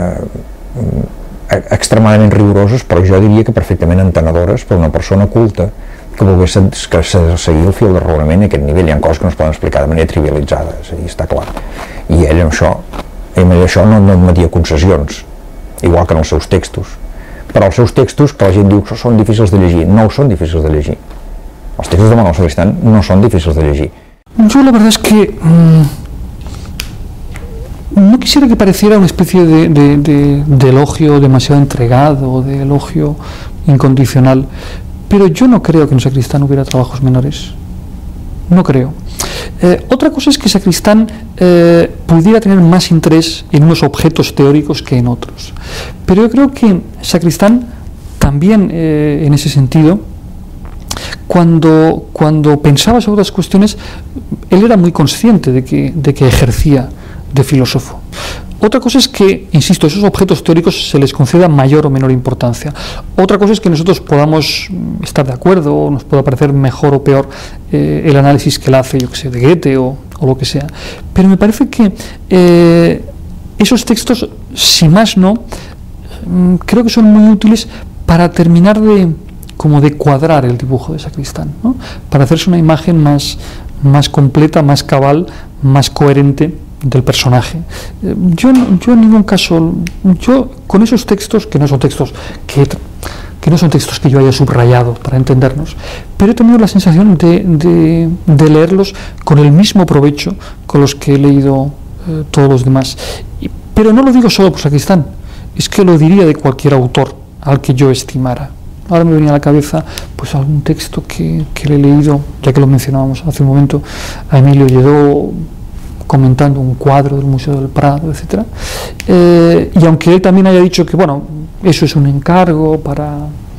eh, extremadament rigoroses, però jo diria que perfectament entenedores per una persona culta que volgués que seguir el fil de raonament a aquest nivell. Hi ha coses que no es poden explicar de manera trivialitzada, és a dir, està clar, i ell amb això i amb això no, no admetia concessions, igual que en els seus textos. Però els seus textos, que la gent diu que són difícils de llegir, no són difícils de llegir. Els textos de Manolo Sacristán no son difíciles de llegir. Yo la verdad es que mmm, no quisiera que pareciera una especie de, de, de, de elogio demasiado entregado, de elogio incondicional, pero yo no creo que en Sacristán hubiera trabajos menores. No creo. Eh, otra cosa es que Sacristán eh, pudiera tener más interés en unos objetos teóricos que en otros. Pero yo creo que Sacristán también, eh, en ese sentido, cuando, cuando pensaba sobre las cuestiones, él era muy consciente de que, de que ejercía de filósofo. Otra cosa es que, insisto, esos objetos teóricos se les conceda mayor o menor importancia. Otra cosa es que nosotros podamos estar de acuerdo o nos pueda parecer mejor o peor eh, el análisis que él hace, yo que sé, de Goethe o, o lo que sea. Pero me parece que eh, esos textos, si más no, creo que son muy útiles para terminar de, como de cuadrar el dibujo de Sacristán, ¿no? Para hacerse una imagen más, más completa, más cabal, más coherente del personaje. Yo, yo en ningún caso, yo con esos textos, que no son textos que, que no son textos que yo haya subrayado para entendernos, pero he tenido la sensación de, de, de leerlos con el mismo provecho con los que he leído eh, todos los demás. Y, pero no lo digo solo por Sacristán, es que lo diría de cualquier autor al que yo estimara. Ahora me venía a la cabeza pues algún texto que, que le he leído, ya que lo mencionábamos hace un momento, a Emilio Lledó, comentando un cuadro del Museo del Prado, etcétera. Eh, y aunque él también haya dicho que, bueno, eso es un encargo para,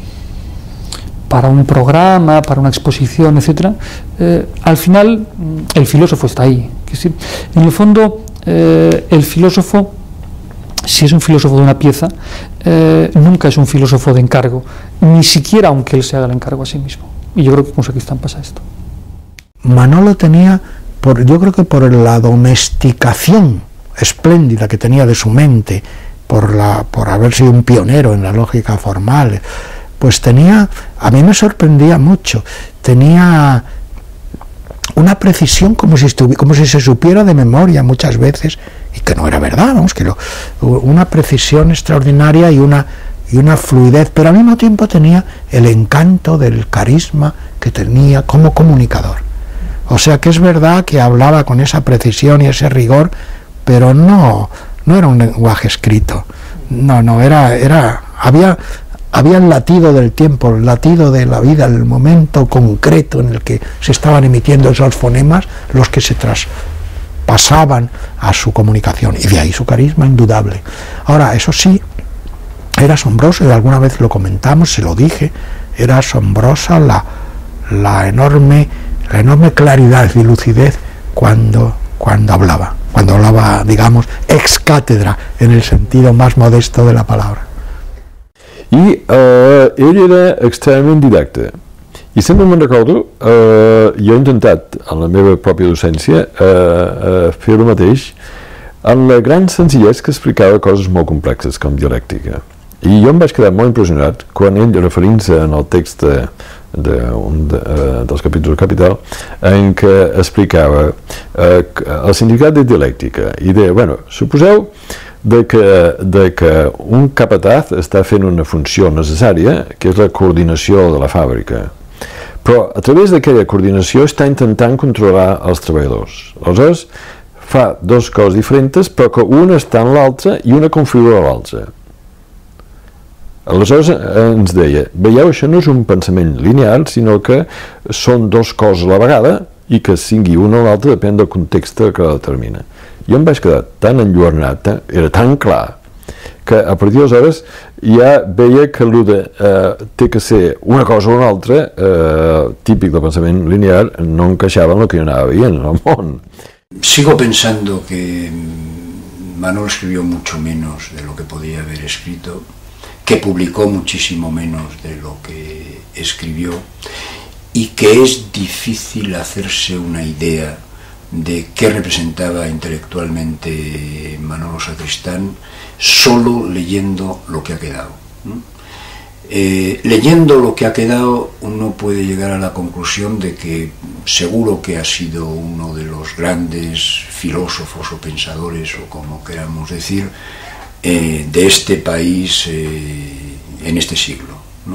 para un programa, para una exposición, etcétera, eh, al final el filósofo está ahí. Que sí, en el fondo, eh, el filósofo, si es un filósofo de una pieza, eh, nunca es un filósofo de encargo, ni siquiera aunque él se haga el encargo a sí mismo. Y yo creo que con Sacristán pasa esto. Manolo tenía, por, yo creo que por la domesticación espléndida que tenía de su mente, por, la, por haber sido un pionero en la lógica formal, pues tenía, a mí me sorprendía mucho, tenía una precisión como si, como si se supiera de memoria muchas veces, y que no era verdad, vamos, que lo, una precisión extraordinaria y una, y una fluidez, pero al mismo tiempo tenía el encanto del carisma que tenía como comunicador. O sea que es verdad que hablaba con esa precisión y ese rigor, pero no, no era un lenguaje escrito, no, no, era, era, había, había el latido del tiempo, el latido de la vida, el momento concreto en el que se estaban emitiendo esos fonemas, los que se traspasaban a su comunicación, y de ahí su carisma indudable. Ahora, eso sí, era asombroso, y alguna vez lo comentamos, se lo dije, era asombrosa la, la enorme, la enorme claridad y lucidez cuando, cuando hablaba, cuando hablaba, digamos, ex cátedra, en el sentido más modesto de la palabra. I eh, ell era extremadament didacte. I sempre me'n recordo, eh, jo he intentat, en la meva pròpia docència, eh, eh, fer el mateix, en la gran senzillesa que explicava coses molt complexes, com dialèctica. I jo em vaig quedar molt impressionat quan ell, referint-se en el text de, de, un de, uh, dels capítols Capital, en què explicava uh, el sindicat de dialèctica, i deia, bueno, suposeu de que, de que un capataz està fent una funció necessària, que és la coordinació de la fàbrica, però a través d'aquella coordinació està intentant controlar els treballadors. Aleshores, fa dues coses diferents, però que una està en l'altra i una configura l'altra. Aleshores ens deia, veieu, això no és un pensament lineal, sinó que són dues coses a la vegada i que sigui una o l'altra depèn del context que la determina. Jo em vaig quedar tan enlluernat, era tan clar, que a partir d'aleshores ja veia que el de eh, té que ser una cosa o una altra, eh, típic del pensament lineal, no encaixava en el que jo anava veient en el món. Sigo pensando que Manolo escribió mucho menos de lo que podía haber escrito, que publicó muchísimo menos de lo que escribió, y que es difícil hacerse una idea de qué representaba intelectualmente Manolo Sacristán solo leyendo lo que ha quedado, ¿no? Eh, leyendo lo que ha quedado uno puede llegar a la conclusión de que seguro que ha sido uno de los grandes filósofos o pensadores, o como queramos decir, eh, de este país eh, en este siglo, ¿no?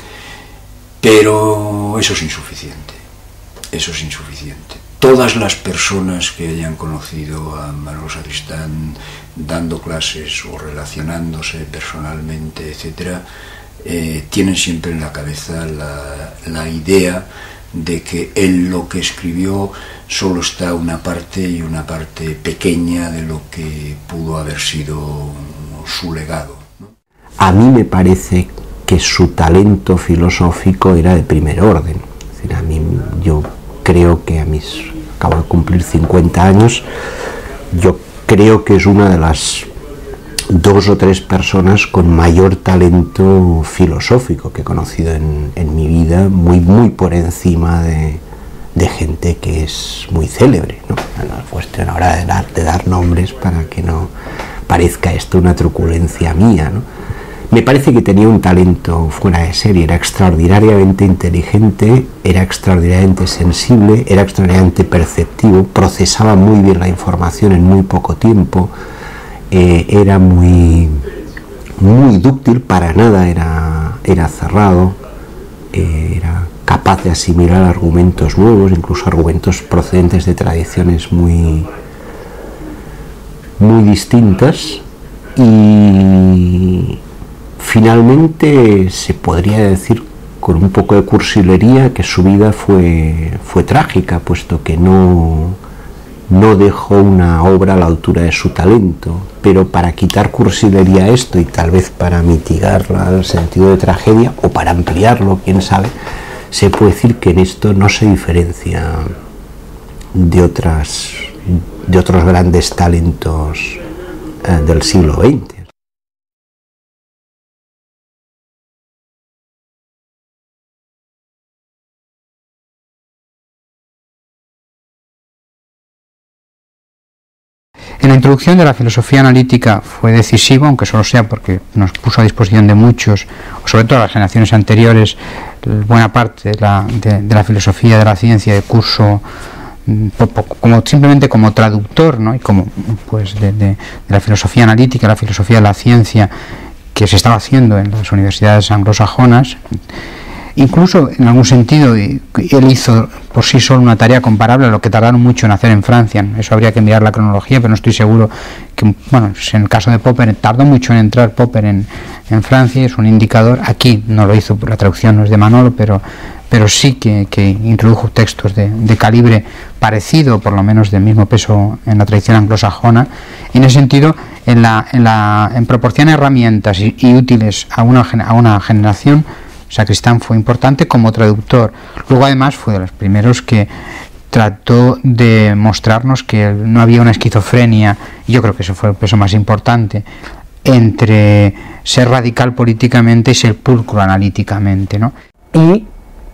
Pero eso es insuficiente, eso es insuficiente. Todas las personas que hayan conocido a Manolo Sacristán dando clases o relacionándose personalmente, etcétera, eh, tienen siempre en la cabeza la, la idea de que en lo que escribió solo está una parte, y una parte pequeña de lo que pudo haber sido su legado, ¿no? A mí me parece que su talento filosófico era de primer orden. Es decir, a mí, yo creo que a mis, acabo de cumplir cincuenta años, yo creo que es una de las dos o tres personas con mayor talento filosófico que he conocido en, en mi vida, muy, muy por encima de, de gente que es muy célebre, ¿no? No es cuestión ahora de dar, de dar nombres para que no parezca esto una truculencia mía, ¿no? Me parece que tenía un talento fuera de serie, era extraordinariamente inteligente, era extraordinariamente sensible, era extraordinariamente perceptivo, procesaba muy bien la información en muy poco tiempo, eh, era muy, muy dúctil, para nada era, era cerrado, eh, era capaz de asimilar argumentos nuevos, incluso argumentos procedentes de tradiciones muy, muy distintas, y finalmente se podría decir con un poco de cursilería que su vida fue, fue trágica, puesto que no, no dejó una obra a la altura de su talento, pero para quitar cursilería a esto y tal vez para mitigar el sentido de tragedia o para ampliarlo, quién sabe, se puede decir que en esto no se diferencia de, otras, de otros grandes talentos eh, del siglo veinte. En la introducción de la filosofía analítica fue decisivo, aunque solo sea porque nos puso a disposición de muchos, o sobre todo a las generaciones anteriores, buena parte de la, de, de la filosofía de la ciencia de curso, como simplemente como traductor, ¿no? Y como pues de, de, de la filosofía analítica, la filosofía de la ciencia que se estaba haciendo en las universidades anglosajonas. Incluso en algún sentido él hizo por sí solo una tarea comparable a lo que tardaron mucho en hacer en Francia. Eso habría que mirar la cronología, pero no estoy seguro que, bueno, en el caso de Popper tardó mucho en entrar Popper en, en Francia, es un indicador. Aquí no lo hizo, la traducción no es de Manolo, pero, pero sí que, que introdujo textos de, de calibre parecido, por lo menos del mismo peso en la tradición anglosajona. En ese sentido, en, la, en, la, en proporciona herramientas y, y útiles a una, a una generación. Sacristán fue importante como traductor. Luego además fue de los primeros que trató de mostrarnos que no había una esquizofrenia, y yo creo que eso fue el peso más importante, entre ser radical políticamente i ser pulcro analíticamente, no? I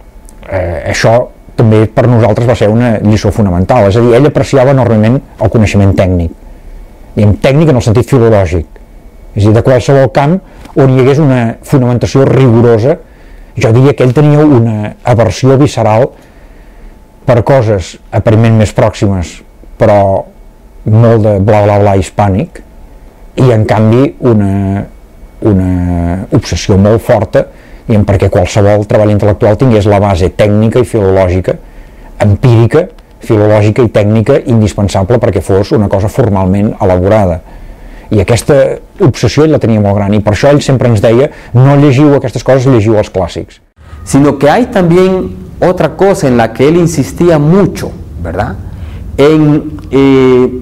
eh, això també per nosaltres va ser una lliçó fonamental, és a dir, ell apreciava enormement el coneixement tècnic, i en tècnic en el sentit filològic, és a dir, de qualsevol camp on hi hagués una fonamentació rigorosa. Jo diria que ell tenia una aversió visceral per coses aparentment més pròximes, però molt de bla bla bla hispànic, i en canvi una, una obsessió molt forta diguem, perquè qualsevol treball intel·lectual tingués la base tècnica i filològica, empírica, filològica i tècnica indispensable perquè fos una cosa formalment elaborada. I aquesta obsessió ell la tenia molt gran, y por això ell siempre ens deia, no llegiu aquestes coses, llegiu els clàssics. Sino que hay también otra cosa en la que él insistía mucho, ¿verdad? En, eh,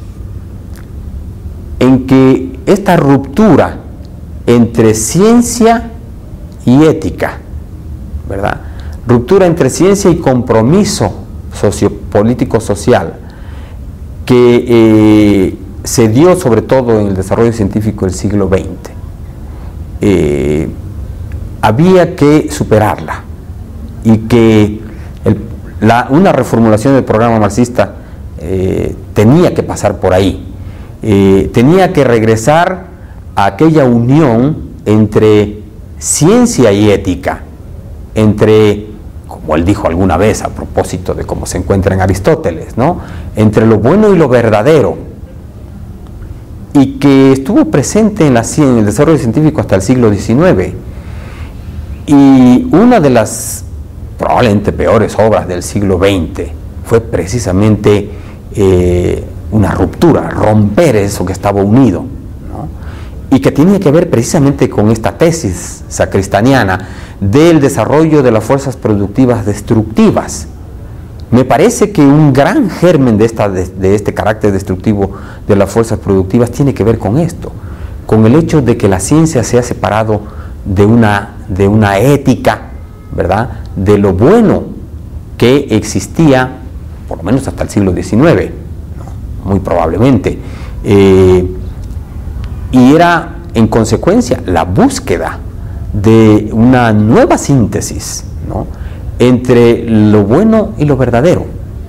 en que esta ruptura entre ciencia y ética, ¿verdad? Ruptura entre ciencia y compromiso sociopolítico-social, que eh, se dio sobre todo en el desarrollo científico del siglo veinte. Eh, había que superarla y que el, la, una reformulación del programa marxista eh, tenía que pasar por ahí. Eh, tenía que regresar a aquella unión entre ciencia y ética, entre, como él dijo alguna vez a propósito de cómo se encuentra en Aristóteles, ¿no? Entre lo bueno y lo verdadero, y que estuvo presente en, la, en el desarrollo científico hasta el siglo diecinueve. Y una de las probablemente peores obras del siglo veinte fue precisamente eh, una ruptura, romper eso que estaba unido, ¿no? Y que tenía que ver precisamente con esta tesis sacristaniana del desarrollo de las fuerzas productivas destructivas. Me parece que un gran germen de, esta, de, de este carácter destructivo de las fuerzas productivas tiene que ver con esto, con el hecho de que la ciencia se ha separado de una, de una ética, ¿verdad?, de lo bueno que existía, por lo menos hasta el siglo diecinueve, ¿no? Muy probablemente. Eh, y era en consecuencia la búsqueda de una nueva síntesis, ¿no?, entre lo bueno y lo verdadero,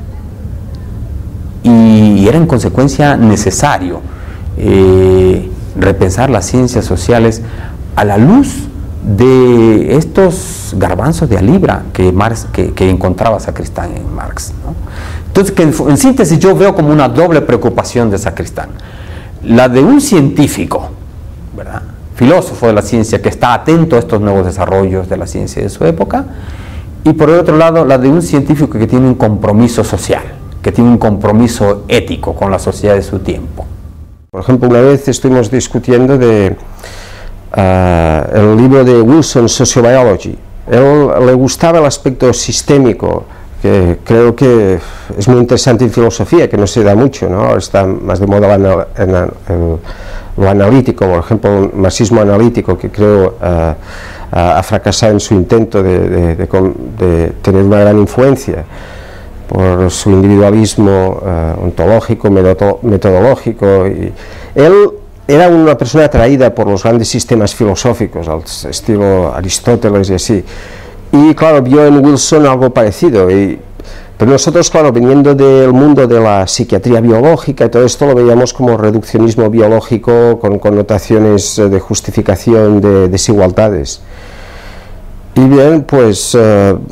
y era en consecuencia necesario eh, repensar las ciencias sociales a la luz de estos garbanzos de a libra que, Marx, que, que encontraba Sacristán en Marx, ¿no? Entonces, que en, en síntesis yo veo como una doble preocupación de Sacristán: la de un científico, ¿verdad?, filósofo de la ciencia, que está atento a estos nuevos desarrollos de la ciencia de su época, y por el otro lado la de un científico que tiene un compromiso social, que tiene un compromiso ético con la sociedad de su tiempo. Por ejemplo, una vez estuvimos discutiendo de uh, el libro de Wilson, Sociobiology. A él le gustaba el aspecto sistémico, que creo que es muy interesante en filosofía, que no se da mucho, ¿no? Ahora está más de moda en el, en el, el, lo analítico, por ejemplo, el marxismo analítico, que creo uh, uh, ha fracasado en su intento de, de, de, de tener una gran influencia por su individualismo uh, ontológico, metodológico. Y él era una persona atraída por los grandes sistemas filosóficos, al estilo Aristóteles y así, y claro, vio en Wilson algo parecido. Y, pero nosotros, claro, viniendo del mundo de la psiquiatría biológica y todo esto, lo veíamos como reduccionismo biológico con connotaciones de justificación de desigualdades. Y bien, pues uh, uh,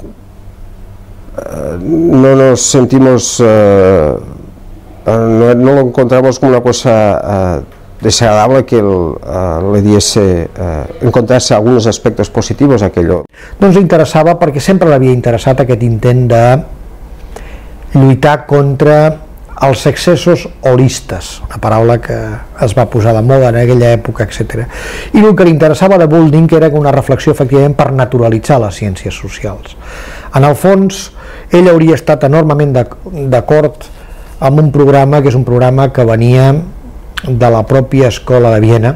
no nos sentimos, uh, uh, no, no lo encontramos como una cosa uh, desagradable que el, uh, le diese uh, encontrarse algunos aspectos positivos a aquello. No ens interessava perquè sempre l'havia interessat aquest intent de lluitar contra els excessos holistes, una paraula que es va posar de moda en aquella època, etcètera. I el que li interessava de Boulding era una reflexió efectivament per naturalitzar les ciències socials. En el fons, ell hauria estat enormement d'acord amb un programa que és un programa que venia de la pròpia escola de Viena,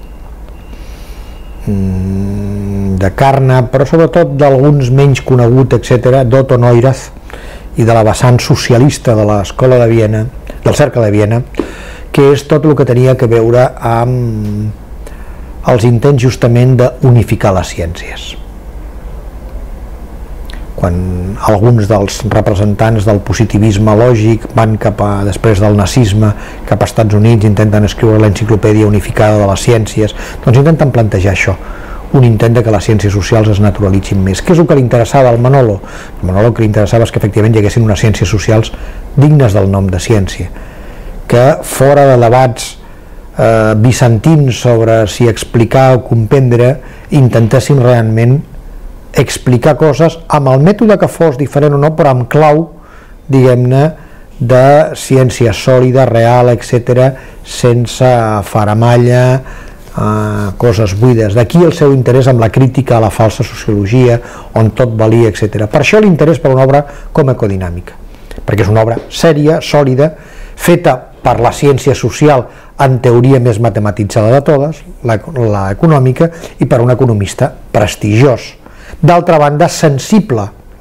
de Carnap, però sobretot d'alguns menys conegut, etcètera, d'Otto Neurath, i de la vessant socialista de l'escola de Viena, del Cercle de Viena, que és tot el que tenia que veure amb els intents justament d'unificar les ciències. Quan alguns dels representants del positivisme lògic van cap a, després del nazisme, cap als Estats Units, intenten escriure l'enciclopèdia unificada de les ciències, doncs intenten plantejar això, un intent de que les ciències socials es naturalitzin més. Què és el que li interessava al Manolo? Al Manolo el que li interessava és que efectivament hi haguessin unes ciències socials dignes del nom de ciència, que fora de debats eh, bizantins sobre si explicar o comprendre, intentéssim realment explicar coses amb el mètode que fos diferent o no, però amb clau, diguem-ne, de ciència sòlida, real, etcètera, sense faramalla, Uh, coses buides. D'aquí el seu interès amb la crítica a la falsa sociologia, on tot valia, etcètera. Per això l'interès per una obra com Ecodinàmica, perquè és una obra sèria, sòlida, feta per la ciència social en teoria més matematitzada de totes, la, la econòmica, i per un economista prestigiós. D'altra banda, sensible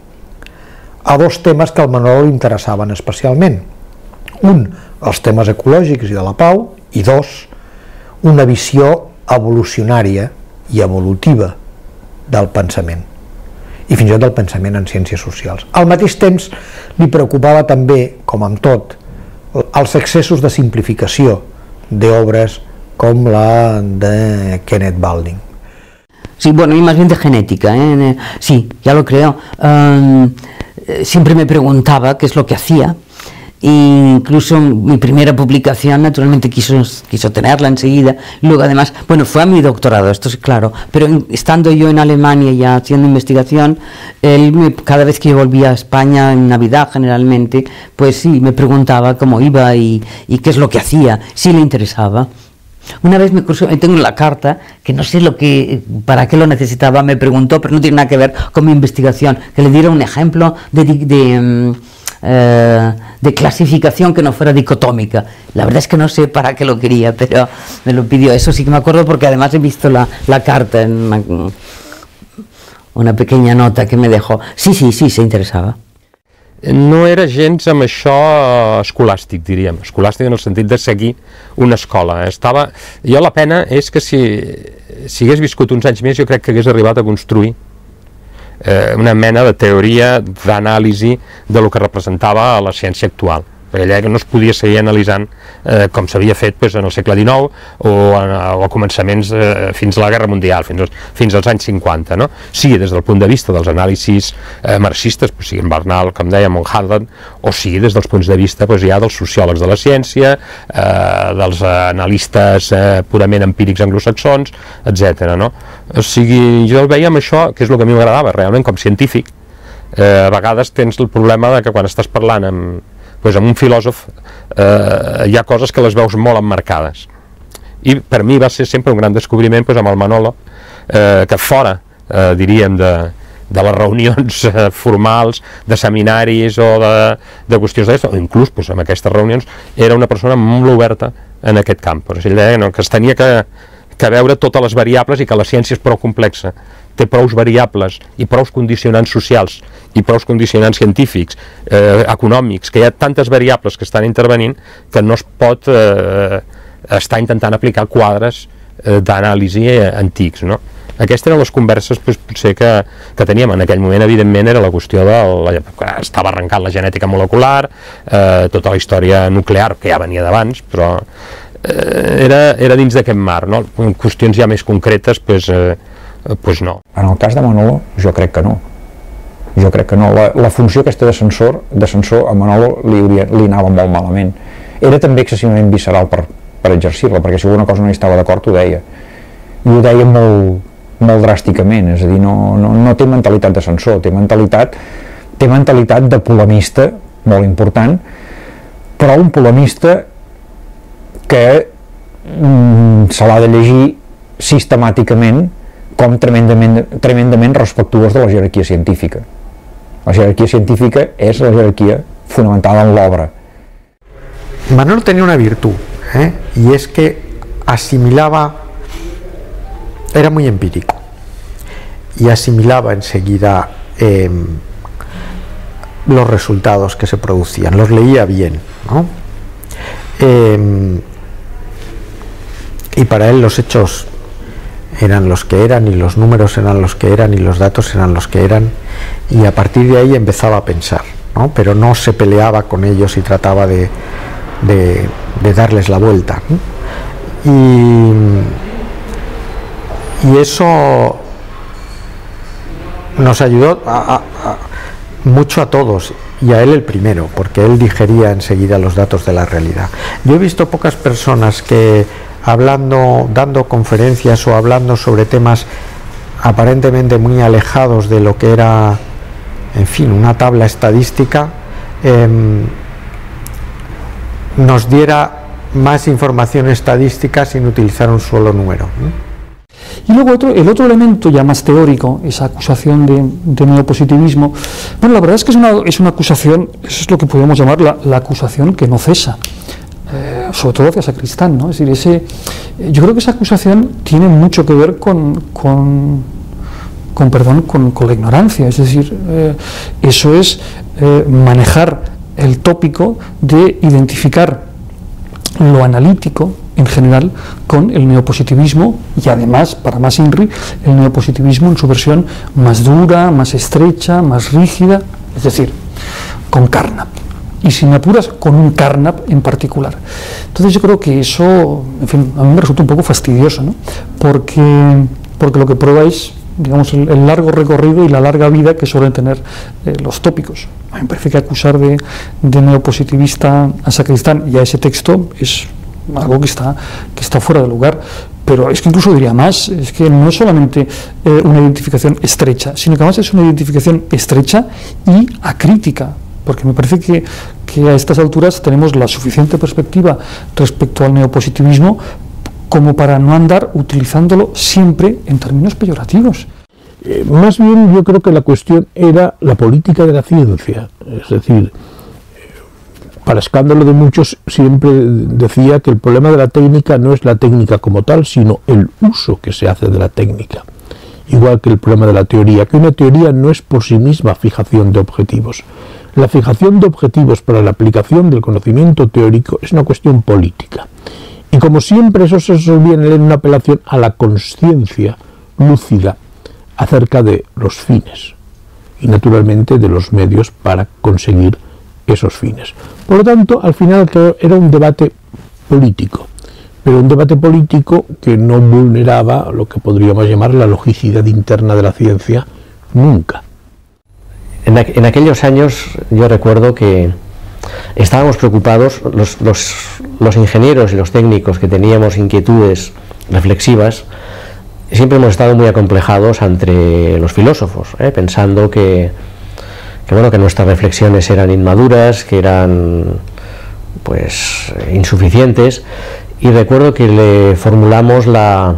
a dos temes que al Manolo li interessaven especialment. Un, els temes ecològics i de la pau, i dos, una visió evolucionària i evolutiva del pensament, i fins i tot del pensament en ciències socials. Al mateix temps li preocupava també, com amb tot, els excessos de simplificació d'obres com la de Kenneth Boulding. Sí, bueno, y más bien de genética, ¿eh? Sí, ya lo creo. Um, siempre me preguntaba qué es lo que hacía. Incluso mi primera publicación naturalmente quiso, quiso tenerla enseguida, luego además, bueno, fue a mi doctorado, esto es claro, pero en, estando yo en Alemania ya haciendo investigación, él me, cada vez que yo volvía a España en Navidad generalmente, pues sí, me preguntaba cómo iba y, y qué es lo que hacía, si le interesaba. Una vez me cruzó, tengo la carta, que no sé lo que, para qué lo necesitaba, me preguntó, pero no tiene nada que ver con mi investigación, que le diera un ejemplo de... de, de um, Eh, de clasificación que no fuera dicotómica. La verdad es que no sé para qué lo quería, pero me lo pidió. Eso sí que me acuerdo porque además he visto la, la carta en una, una pequeña nota que me dejó. Sí, sí, sí, se interesaba. no era gens amb això escolàstic, diríem, escolàstic en el sentit de seguir una escola. Estava... Jo la pena és que si, si hagués viscut uns anys més jo crec que hagués arribat a construir eh, una mena de teoria d'anàlisi de lo que representava la ciència actual, perquè allà no es podia seguir analitzant eh, com s'havia fet pues, en el segle dinou o, en, o a començaments eh, fins a la Guerra Mundial, fins als, fins als anys cinquanta, no? Sigui des del punt de vista dels anàlisis eh, marxistes, pues, sigui en Bernal, com dèiem, o en Harlan, o sigui des dels punts de vista pues, ja dels sociòlegs de la ciència, eh, dels analistes eh, purament empírics anglosaxons, etcètera. No? O sigui, jo el veia amb això, que és el que a mi m'agradava, realment com científic. Eh, a vegades tens el problema de que quan estàs parlant amb pues amb un filòsof eh, hi ha coses que les veus molt emmarcades, i per mi va ser sempre un gran descobriment pues, amb el Manolo, eh, que fora eh, diríem de, de les reunions eh, formals, de seminaris o de, de qüestions d'aquestes, o inclús pues, en aquestes reunions era una persona molt oberta en aquest camp, o sigui, ell deia no, que es tenia que, que veure totes les variables i que la ciència és prou complexa, té prous variables i prous condicionants socials i prous condicionants científics, eh, econòmics, que hi ha tantes variables que estan intervenint que no es pot eh, estar intentant aplicar quadres eh, d'anàlisi eh, antics, no? Aquestes eren les converses pues, potser que, que teníem en aquell moment. Evidentment era la qüestió de la, estava arrencant la genètica molecular, eh, tota la història nuclear que ja venia d'abans, però eh, era, era dins d'aquest mar, no? Qüestions ja més concretes pues, eh, pues no. En el cas de Manolo, jo crec que no. Jo crec que no. La, la funció aquesta de censor, de censor a Manolo li, hauria, li anava molt malament. Era també excessivament visceral per, per exercir-la, perquè si alguna cosa no hi estava d'acord ho deia. I ho deia molt, molt dràsticament, és a dir, no, no, no té mentalitat de censor, té mentalitat, té mentalitat de polemista, molt important, però un polemista que mm, se l'ha de llegir sistemàticament com tremendament, tremendament respectuós de la jerarquia científica. La jerarquia científica és la jerarquia fonamentada en l'obra. Manolo tenía una virtud, ¿eh? Y es que asimilaba, era muy empírico, y asimilaba enseguida eh, los resultados que se producían, los leía bien, ¿no? Eh, y para él los hechos eran los que eran, y los números eran los que eran, y los datos eran los que eran, y a partir de ahí empezaba a pensar, ¿no? Pero no se peleaba con ellos y trataba de, de, de darles la vuelta, ¿no? y, y eso nos ayudó a, a, a, mucho a todos, y a él el primero, porque él digería enseguida los datos de la realidad. Yo he visto pocas personas que hablando, dando conferencias o hablando sobre temas aparentemente muy alejados de lo que era, en fin, una tabla estadística, eh, nos diera más información estadística sin utilizar un solo número, ¿no? Y luego otro, el otro elemento ya más teórico, esa acusación de, de neopositivismo, bueno, la verdad es que es una, es una acusación, eso es lo que podemos llamar la, la acusación que no cesa. Eh, sobre todo hacia Sacristán, ¿no? Es decir, ese, yo creo que esa acusación tiene mucho que ver con, con, con perdón, con, con la ignorancia, es decir, eh, eso es eh, manejar el tópico de identificar lo analítico en general con el neopositivismo, y además, para más INRI, el neopositivismo en su versión más dura, más estrecha, más rígida, es decir, con Carnap. Y si me apuras, con un Carnap en particular. Entonces yo creo que eso, en fin, a mí me resulta un poco fastidioso, ¿no? Porque, porque lo que prueba es, digamos, el, el largo recorrido y la larga vida que suelen tener eh, los tópicos. A mí me parece que acusar de, de neopositivista a Sacristán y a ese texto es algo que está, que está fuera de lugar. Pero es que incluso diría más, es que no es solamente eh, una identificación estrecha, sino que además es una identificación estrecha y acrítica. Porque me parece que, que a estas alturas tenemos la suficiente perspectiva respecto al neopositivismo como para no andar utilizándolo siempre en términos peyorativos. Eh, más bien yo creo que la cuestión era la política de la ciencia, es decir, para escándalo de muchos siempre decía que el problema de la técnica no es la técnica como tal, sino el uso que se hace de la técnica. Igual que el problema de la teoría, que una teoría no es por sí misma fijación de objetivos. La fijación de objetivos para la aplicación del conocimiento teórico es una cuestión política. Y como siempre eso se resolvía en una apelación a la conciencia lúcida acerca de los fines y naturalmente de los medios para conseguir esos fines. Por lo tanto, al final era un debate político, pero un debate político que no vulneraba lo que podríamos llamar la logicidad interna de la ciencia nunca. En, aqu en aquellos años yo recuerdo que estábamos preocupados, los, los, los ingenieros y los técnicos que teníamos inquietudes reflexivas, siempre hemos estado muy acomplejados ante los filósofos, ¿eh? pensando que, que, bueno, que nuestras reflexiones eran inmaduras, que eran pues insuficientes, y recuerdo que le formulamos la,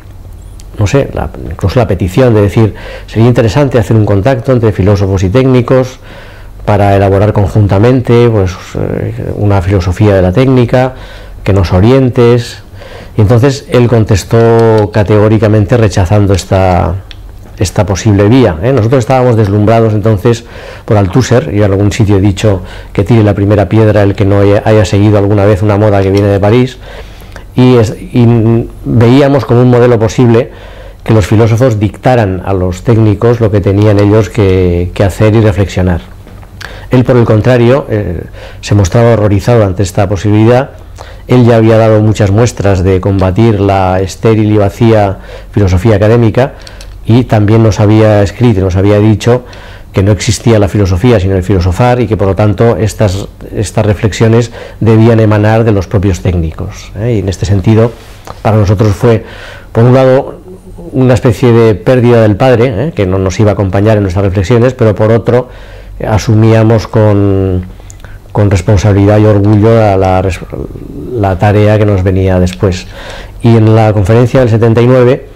no sé, la, incluso la petición de decir, sería interesante hacer un contacto entre filósofos y técnicos para elaborar conjuntamente pues, una filosofía de la técnica, que nos orientes. Y entonces él contestó categóricamente rechazando esta, esta posible vía. ¿eh? Nosotros estábamos deslumbrados entonces por Althusser, y en algún sitio he dicho que tire la primera piedra el que no haya, haya seguido alguna vez una moda que viene de París, y, es, y veíamos como un modelo posible que los filósofos dictaran a los técnicos lo que tenían ellos que, que hacer y reflexionar. Él, por el contrario, eh, se mostraba horrorizado ante esta posibilidad. Él ya había dado muchas muestras de combatir la estéril y vacía filosofía académica, y también nos había escrito, nos había dicho que no existía la filosofía sino el filosofar, y que por lo tanto estas, estas reflexiones debían emanar de los propios técnicos. ¿eh? Y en este sentido, para nosotros fue, por un lado, una especie de pérdida del padre, ¿eh? que no nos iba a acompañar en nuestras reflexiones, pero por otro, asumíamos con, con responsabilidad y orgullo la, la, la tarea que nos venía después. Y en la conferencia del setenta y nueve,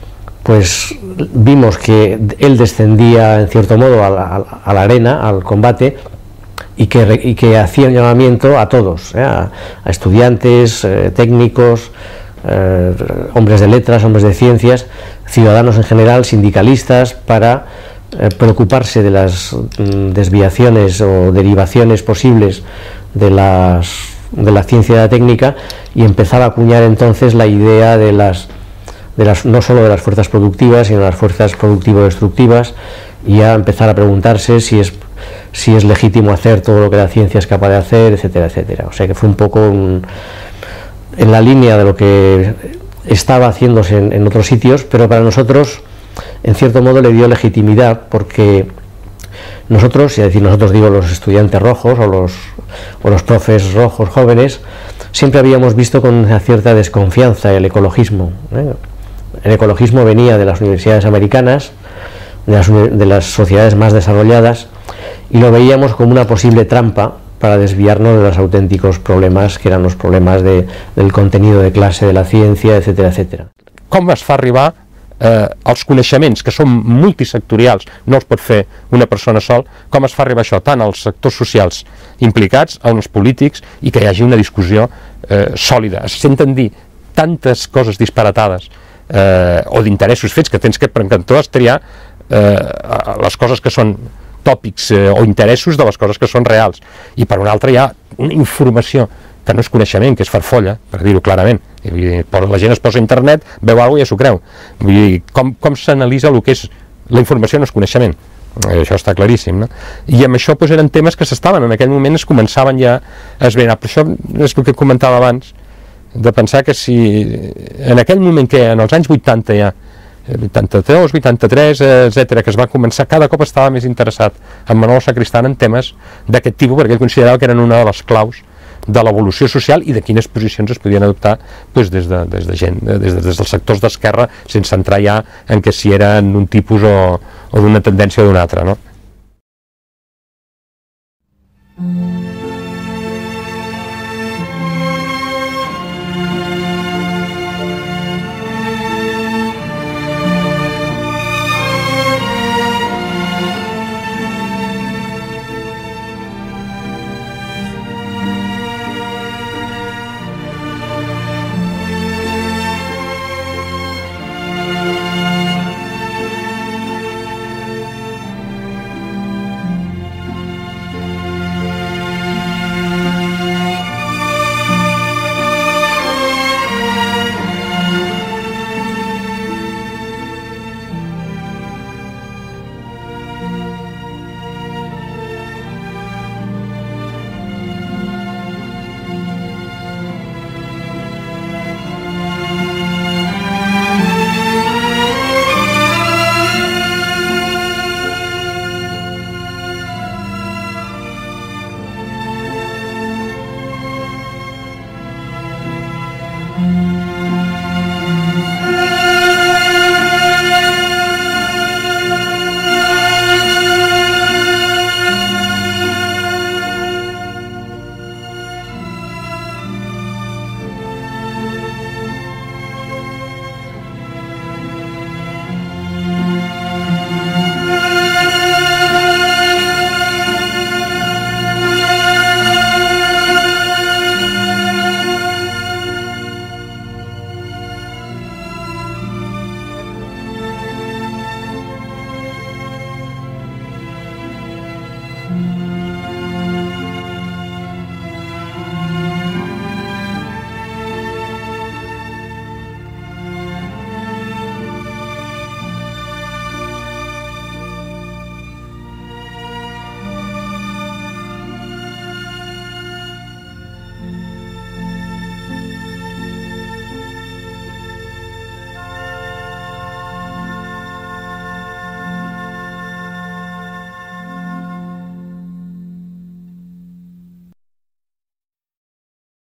pues vimos que él descendía en cierto modo a la, a la arena, al combate, y que, y que hacía un llamamiento a todos, ¿eh? a, a estudiantes, eh, técnicos, eh, hombres de letras, hombres de ciencias, ciudadanos en general, sindicalistas, para eh, preocuparse de las mm, desviaciones o derivaciones posibles de, las, de la ciencia y la técnica, y empezaba a acuñar entonces la idea de las De las, no solo de las fuerzas productivas, sino de las fuerzas productivo-destructivas, y a empezar a preguntarse si es, si es legítimo hacer todo lo que la ciencia es capaz de hacer, etcétera, etcétera. O sea que fue un poco un, en la línea de lo que estaba haciéndose en, en otros sitios, pero para nosotros, en cierto modo, le dio legitimidad, porque nosotros, y es decir, nosotros digo los estudiantes rojos o los, o los profes rojos jóvenes, siempre habíamos visto con una cierta desconfianza el ecologismo. ¿eh? El ecologismo venía de las universidades americanas, de las, de las sociedades más desarrolladas, y lo veíamos como una posible trampa para desviarnos de los auténticos problemas, que eran los problemas de, del contenido de clase de la ciencia, etcétera, etcétera. Com es fa arribar eh, els coneixements, que són multisectorials, no els pot fer una persona sol, com es fa arribar això tant als sectors socials implicats, als polítics, i que hi hagi una discussió eh, sòlida. Es senten dir tantes coses disparatades eh, o d'interessos fets que tens que, per encantó, triar eh, les coses que són tòpics eh, o interessos de les coses que són reals, i per una altra hi ha una informació que no és coneixement, que és farfolla, per dir-ho clarament. I, vull dir, la gent es posa a internet, veu alguna cosa i ja s'ho creu. Vull dir, com, com s'analitza el que és la informació no és coneixement? Eh, això està claríssim, no? I amb això doncs, eren temes que s'estaven, en aquell moment es començaven ja a esbrinar. Per això és el que comentava abans, de pensar que si en aquell moment que en els anys vuitanta ja, vuitanta-dos, vuitanta-tres, etcètera, que es va començar, cada cop estava més interessat en Manolo Sacristán en temes d'aquest tipus, perquè ell considerava que eren una de les claus de l'evolució social i de quines posicions es podien adoptar doncs, des, de, des de gent, des, de, des dels sectors d'esquerra, sense entrar ja en que si eren un tipus o, o d'una tendència o d'una altra, no?